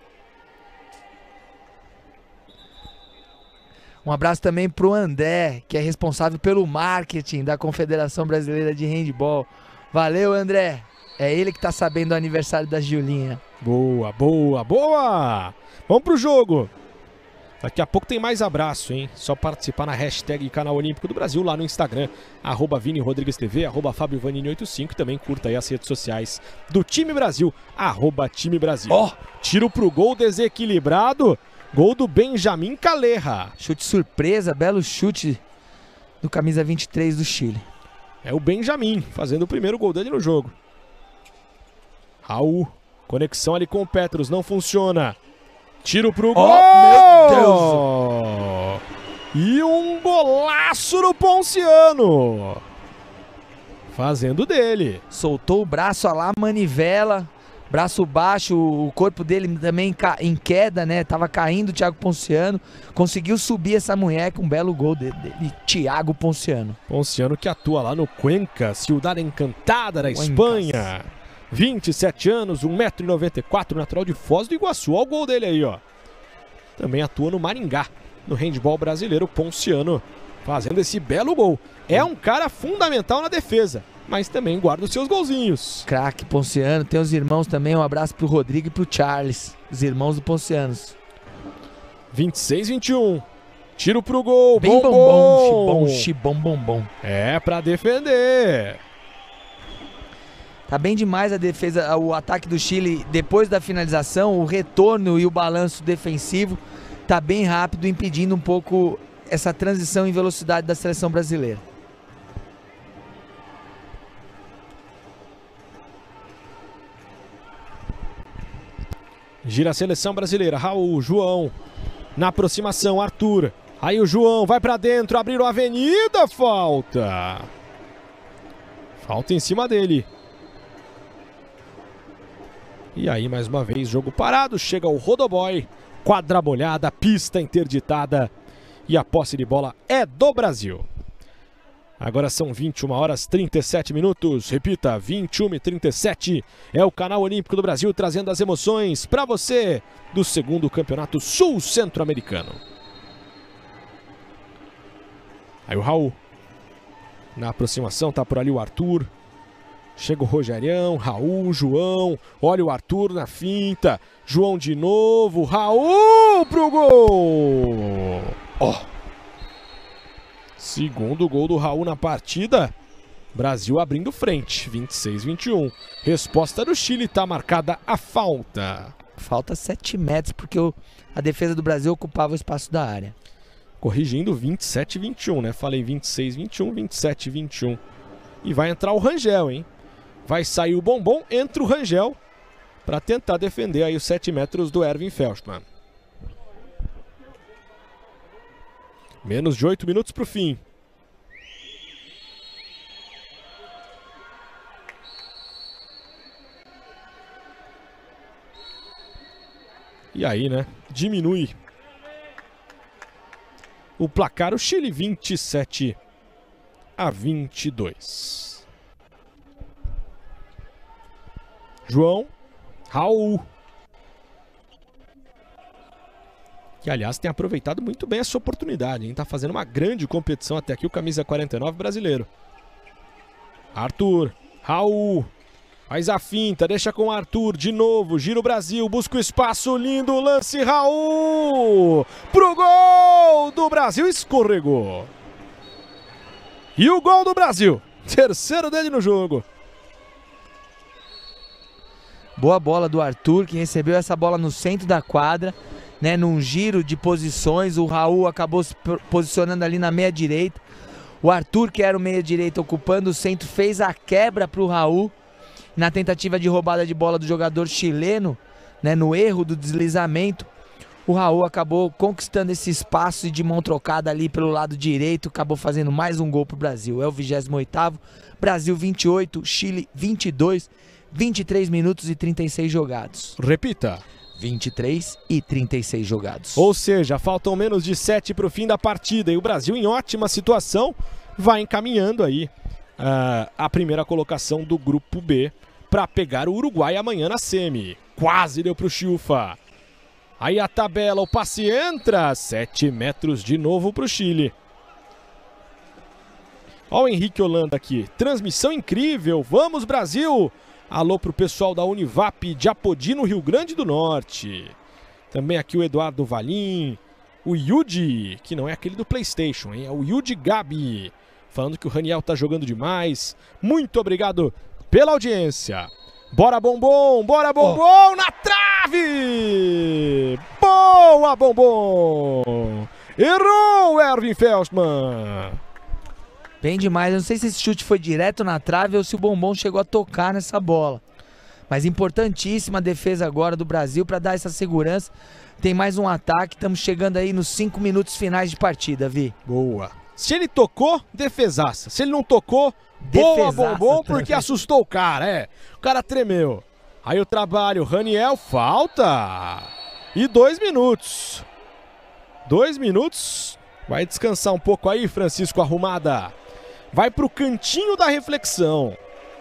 Um abraço também pro André, que é responsável pelo marketing da Confederação Brasileira de Handball. Valeu, André. É ele que tá sabendo do aniversário da Julinha. Boa, boa, boa! Vamos pro jogo. Daqui a pouco tem mais abraço, hein? Só participar na hashtag Canal Olímpico do Brasil lá no Instagram, @ViniRodriguesTV, @FabioVanini85 e também curta aí as redes sociais do Time Brasil, @Time Brasil. Ó, tiro pro gol desequilibrado, gol do Benjamin Calleja. Chute surpresa, belo chute do camisa 23 do Chile. É o Benjamin fazendo o primeiro gol dele no jogo. Raul, conexão ali com o Petros, não funciona. Tiro pro gol! Meu Deus! E um golaço no Ponciano! Fazendo dele. Soltou o braço lá, manivela, braço baixo, o corpo dele também em queda, né? Tava caindo o Thiago Ponciano. Conseguiu subir essa mulher com um belo gol dele, Thiago Ponciano. Ponciano que atua lá no Cuenca, Ciudad Encantada da Espanha. 27 anos, 1,94 m, natural de Foz do Iguaçu. Olha o gol dele aí, ó. Também atua no Maringá, no handball brasileiro, Ponciano, fazendo esse belo gol. É um cara fundamental na defesa, mas também guarda os seus golzinhos. Craque Ponciano, tem os irmãos também, um abraço pro Rodrigo e pro Charles, os irmãos do Poncianos. 26-21, tiro pro gol, bem bombom, xibom. É pra defender. Tá bem demais a defesa, o ataque do Chile depois da finalização, o retorno e o balanço defensivo tá bem rápido, impedindo um pouco essa transição em velocidade da seleção brasileira. Gira a seleção brasileira, Raul, João, na aproximação, Arthur. Aí o João vai pra dentro, abriram a avenida, falta. Falta em cima dele. E aí, mais uma vez, jogo parado, chega o Rodoboy, quadra molhada, pista interditada e a posse de bola é do Brasil. Agora são 21h37, repita, 21h37, é o Canal Olímpico do Brasil trazendo as emoções para você do segundo Campeonato Sul Centro-Americano. Aí o Raul, na aproximação, tá por ali o Arthur. Chega o Rogerião, Raul, João, olha o Arthur na finta, João de novo, Raul pro gol! Ó! Segundo gol do Raul na partida, Brasil abrindo frente, 26-21. Resposta do Chile, tá marcada a falta. Falta 7 metros, porque a defesa do Brasil ocupava o espaço da área. Corrigindo, 27-21, né? Falei 26-21, 27-21. E vai entrar o Rangel, hein? Vai sair o Bombom, entra o Rangel para tentar defender aí os 7 metros do Erwin Felstmann. Menos de 8 minutos para o fim. E aí, né? Diminui o placar. O Chile 27-22. João, Raul, que aliás tem aproveitado muito bem essa oportunidade, hein? Tá fazendo uma grande competição até aqui o camisa 49 brasileiro. Arthur, Raul, faz a finta, deixa com o Arthur de novo, gira o Brasil, busca o espaço, lindo lance, Raul, pro gol do Brasil, escorregou. E o gol do Brasil, terceiro dele no jogo. Boa bola do Arthur, que recebeu essa bola no centro da quadra, né, num giro de posições. O Raul acabou se posicionando ali na meia direita. O Arthur, que era o meia direita ocupando o centro, fez a quebra para o Raul. Na tentativa de roubada de bola do jogador chileno, né, no erro do deslizamento, o Raul acabou conquistando esse espaço e de mão trocada ali pelo lado direito, acabou fazendo mais um gol para o Brasil. É o 28º, Brasil 28, Chile 22, 23 minutos e 36 jogados. Repita. 23 e 36 jogados. Ou seja, faltam menos de 7 para o fim da partida e o Brasil em ótima situação vai encaminhando aí a primeira colocação do grupo B para pegar o Uruguai amanhã na semi. Quase deu para o Chiufa. Aí a tabela, o passe entra, 7 metros de novo para o Chile. Olha o Henrique Holanda aqui, transmissão incrível, vamos Brasil! Alô pro pessoal da Univap de Apodi, no Rio Grande do Norte. Também aqui o Eduardo Valim, o Yuji, que não é aquele do PlayStation, hein? É o Yuji Gabi, falando que o Raniel tá jogando demais. Muito obrigado pela audiência. Bora, Bombom! Bora, Bombom! Na trave! Boa, Bombom! Errou o Erwin Felstmann! Bem demais. Eu não sei se esse chute foi direto na trave ou se o Bombom chegou a tocar nessa bola. Mas importantíssima a defesa agora do Brasil para dar essa segurança. Tem mais um ataque. Estamos chegando aí nos 5 minutos finais de partida, Vi. Boa. Se ele tocou, defesaça. Se ele não tocou, boa, Bombom, porque assustou o cara, O cara tremeu. Aí o trabalho, Raniel, falta. E 2 minutos. 2 minutos. Vai descansar um pouco aí, Francisco Arrumada. Vai pro cantinho da reflexão.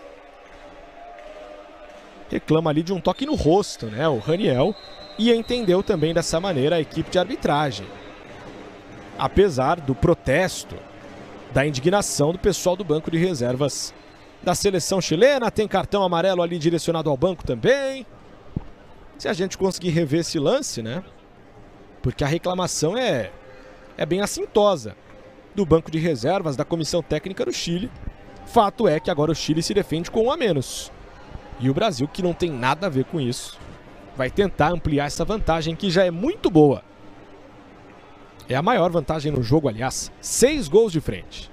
Reclama ali de um toque no rosto, né? O Raniel. E entendeu também dessa maneira a equipe de arbitragem. Apesar do protesto, da indignação do pessoal do banco de reservas da seleção chilena. Tem cartão amarelo ali direcionado ao banco também. Se a gente conseguir rever esse lance, né? Porque a reclamação é bem assintosa do banco de reservas da comissão técnica do Chile. Fato é que agora o Chile se defende com 1 a menos. E o Brasil, que não tem nada a ver com isso, vai tentar ampliar essa vantagem que já é muito boa. É a maior vantagem no jogo, aliás. 6 gols de frente.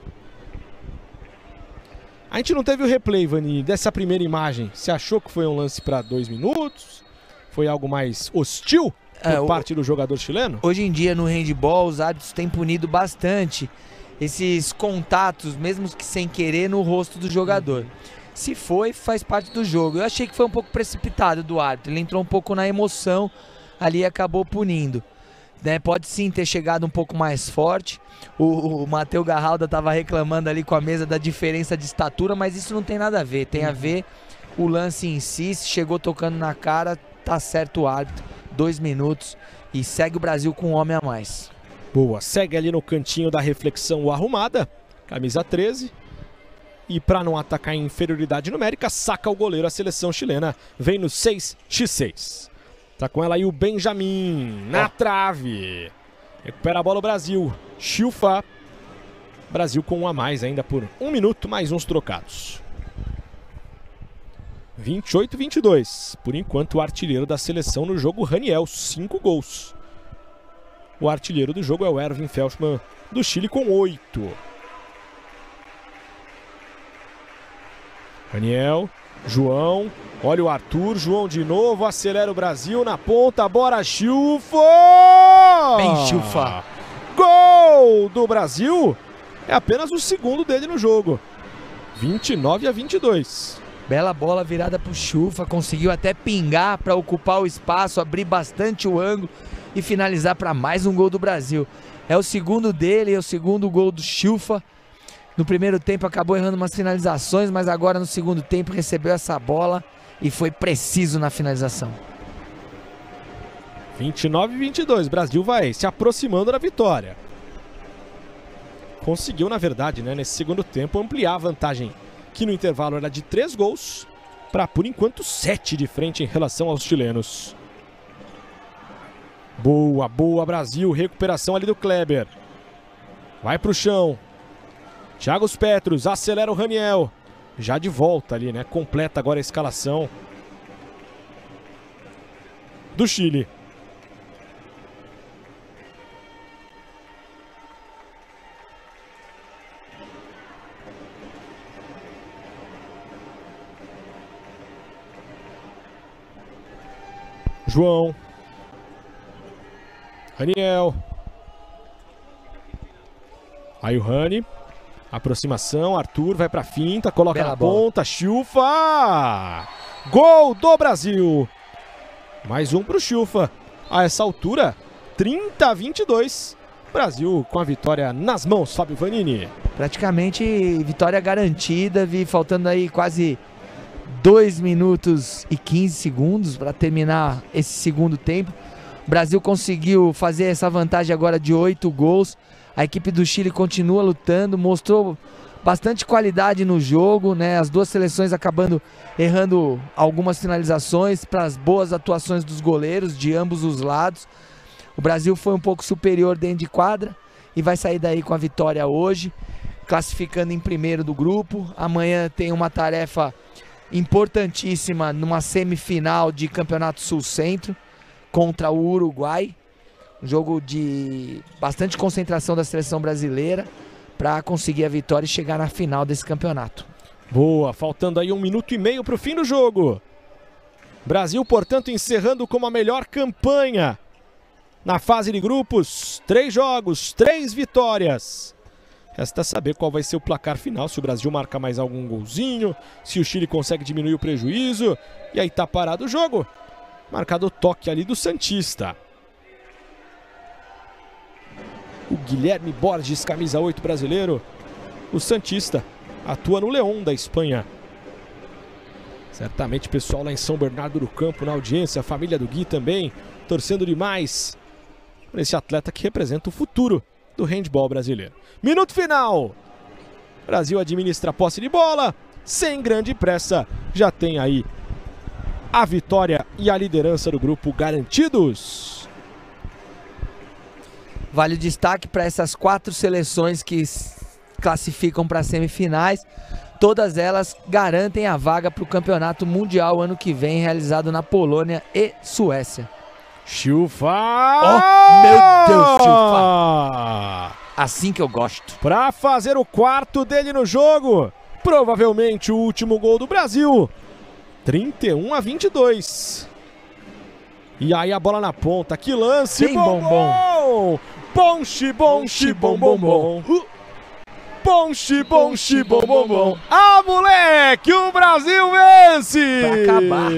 A gente não teve o replay, Vani, dessa primeira imagem. Você achou que foi um lance para 2 minutos? Foi algo mais hostil por parte do jogador chileno? Hoje em dia no handball os árbitros têm punido bastante esses contatos, mesmo que sem querer, no rosto do jogador. Se foi, faz parte do jogo. Eu achei que foi um pouco precipitado do árbitro. Ele entrou um pouco na emoção ali e acabou punindo. Né? Pode sim ter chegado um pouco mais forte. O Matheus Garralda estava reclamando ali com a mesa da diferença de estatura, mas isso não tem nada a ver. Tem a ver o lance em si. Se chegou tocando na cara, tá certo o árbitro. 2 minutos e segue o Brasil com 1 homem a mais. Boa, segue ali no cantinho da reflexão o Arrumada, camisa 13. E para não atacar em inferioridade numérica, saca o goleiro a seleção chilena. Vem no 6x6. Tá com ela aí o Benjamin na trave. Recupera a bola o Brasil. Chilfa. Brasil com 1 a mais ainda por 1 minuto, mais uns trocados. 28-22. Por enquanto o artilheiro da seleção no jogo, Raniel, 5 gols. O artilheiro do jogo é o Erwin Felstmann do Chile com 8. Raniel, João, olha o Arthur, João de novo, acelera o Brasil na ponta, bora Chilfa! Bem Chilfa! Gol do Brasil! É apenas o segundo dele no jogo. 29-22. Bela bola virada pro Chilfa, conseguiu até pingar para ocupar o espaço, abrir bastante o ângulo e finalizar para mais um gol do Brasil. É o segundo dele, é o segundo gol do Chilfa. No primeiro tempo acabou errando umas finalizações, mas agora no segundo tempo recebeu essa bola e foi preciso na finalização. 29-22, Brasil vai se aproximando da vitória. Conseguiu, na verdade, né, nesse segundo tempo, ampliar a vantagem, que no intervalo era de 3 gols, para, por enquanto, 7 de frente em relação aos chilenos. Boa, boa, Brasil. Recuperação ali do Kleber. Vai pro chão. Thiago Petros, acelera o Raniel. Já de volta ali, né? Completa agora a escalação do Chile. João. Raniel. Aí o Rani. Aproximação, Arthur vai pra finta, coloca na ponta, Chilfa! Gol do Brasil! Mais um pro Chilfa. A essa altura, 30-22. Brasil com a vitória nas mãos, Fábio Vanini. Praticamente vitória garantida, faltando aí quase 2 minutos e 15 segundos para terminar esse segundo tempo. O Brasil conseguiu fazer essa vantagem agora de 8 gols. A equipe do Chile continua lutando, mostrou bastante qualidade no jogo, né? As duas seleções acabando errando algumas finalizações para as boas atuações dos goleiros de ambos os lados. O Brasil foi um pouco superior dentro de quadra e vai sair daí com a vitória hoje, classificando em primeiro do grupo. Amanhã tem uma tarefa importantíssima numa semifinal de Campeonato Sul-Centro contra o Uruguai. Um jogo de bastante concentração da seleção brasileira para conseguir a vitória e chegar na final desse campeonato. Boa, faltando aí 1 minuto e meio para o fim do jogo. Brasil, portanto, encerrando com a melhor campanha na fase de grupos. 3 jogos, 3 vitórias. Resta saber qual vai ser o placar final, se o Brasil marca mais algum golzinho, se o Chile consegue diminuir o prejuízo. E aí tá parado o jogo. Marcado o toque ali do santista. O Guilherme Borges, camisa 8 brasileiro. O santista atua no León da Espanha. Certamente o pessoal lá em São Bernardo do Campo na audiência, a família do Gui também, torcendo demais por esse atleta que representa o futuro do handball brasileiro. Minuto final. Brasil administra a posse de bola, sem grande pressa, já tem aí a vitória e a liderança do grupo garantidos. Vale o destaque para essas 4 seleções que classificam para as semifinais. Todas elas garantem a vaga para o Campeonato Mundial ano que vem, realizado na Polônia e Suécia. Chufa! Oh, meu Deus, Chufa! Assim que eu gosto. Para fazer o 4º dele no jogo, provavelmente o último gol do Brasil. 31-22. E aí a bola na ponta, que lance! Bem bom. Bonchi, bonchi, bom, bom, bom. Bonchi, bonchi, bom, bom, bom. Ah, moleque, o Brasil vence! Pra acabar.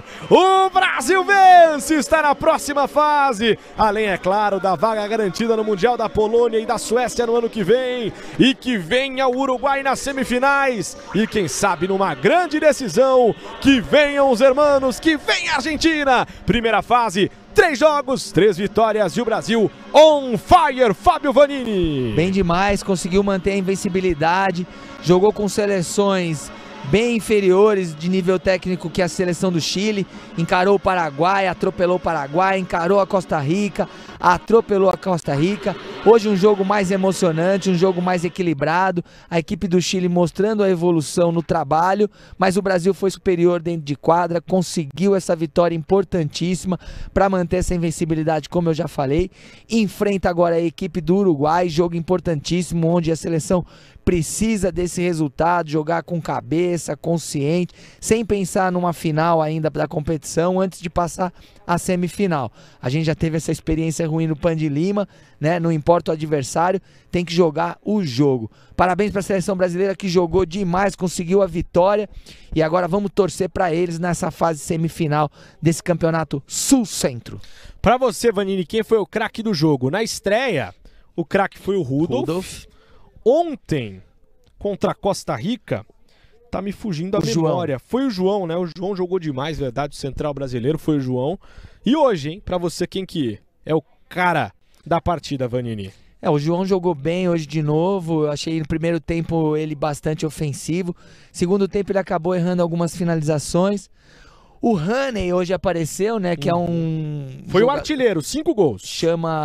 O Brasil vence, está na próxima fase. Além, é claro, da vaga garantida no Mundial da Polônia e da Suécia no ano que vem. E que venha o Uruguai nas semifinais. E quem sabe numa grande decisão, que venham os hermanos, que venha a Argentina. Primeira fase, 3 jogos, 3 vitórias e o Brasil on fire, Fábio Vanini. Bem demais, conseguiu manter a invencibilidade, jogou com seleções bem inferiores de nível técnico que a seleção do Chile, encarou o Paraguai, atropelou o Paraguai, encarou a Costa Rica, atropelou a Costa Rica. Hoje um jogo mais emocionante, um jogo mais equilibrado, a equipe do Chile mostrando a evolução no trabalho, mas o Brasil foi superior dentro de quadra, conseguiu essa vitória importantíssima para manter essa invencibilidade, como eu já falei. Enfrenta agora a equipe do Uruguai, jogo importantíssimo, onde a seleção precisa desse resultado, jogar com cabeça, consciente, sem pensar numa final ainda da competição antes de passar a semifinal. A gente já teve essa experiência ruim no Pan de Lima, né? Não importa o adversário, tem que jogar o jogo. Parabéns para a seleção brasileira que jogou demais, conseguiu a vitória e agora vamos torcer para eles nessa fase semifinal desse campeonato Sul-Centro. Para você, Vanini, quem foi o craque do jogo? Na estreia, o craque foi o Rudolf. Ontem, contra a Costa Rica, tá me fugindo a memória. Foi o João, né? O João jogou demais, verdade, o central brasileiro foi o João. E hoje, hein, pra você, quem que é o cara da partida, Vanini? O João jogou bem hoje de novo, eu achei no primeiro tempo ele bastante ofensivo. Segundo tempo ele acabou errando algumas finalizações. O Haney hoje apareceu, né, que é um... Foi o artilheiro, 5 gols.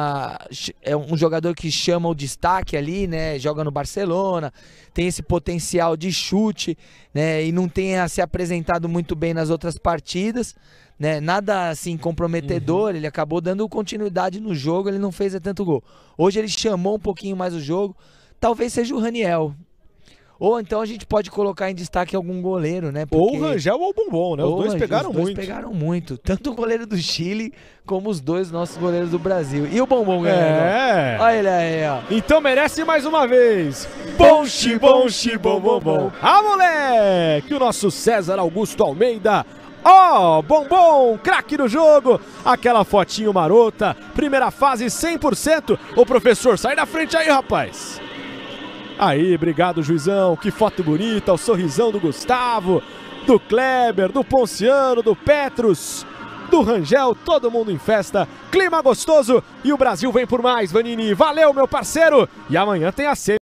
É um jogador que chama o destaque ali, né, joga no Barcelona, tem esse potencial de chute, né, e não tem se apresentado muito bem nas outras partidas, né, nada assim comprometedor, ele acabou dando continuidade no jogo, ele não fez tanto gol. Hoje ele chamou um pouquinho mais o jogo, talvez seja o Raniel. Ou então a gente pode colocar em destaque algum goleiro, né? Porque... Ou o Rangel ou o Bombom, né? Os dois pegaram muito. Os dois pegaram muito. Tanto o goleiro do Chile, como os dois nossos goleiros do Brasil. E o Bombom ganhando. Olha ele aí, ó. Então merece mais uma vez. Bonchi, bonchi, bom, bom, bom. Ah, moleque! O nosso César Augusto Almeida. Ó, Bombom, craque do jogo. Aquela fotinho marota. Primeira fase 100%. Ô, professor, sai da frente aí, rapaz. Aí, obrigado, juizão, que foto bonita, o sorrisão do Gustavo, do Kleber, do Ponciano, do Petrus, do Rangel, todo mundo em festa, clima gostoso e o Brasil vem por mais, Vanini, valeu, meu parceiro, e amanhã tem a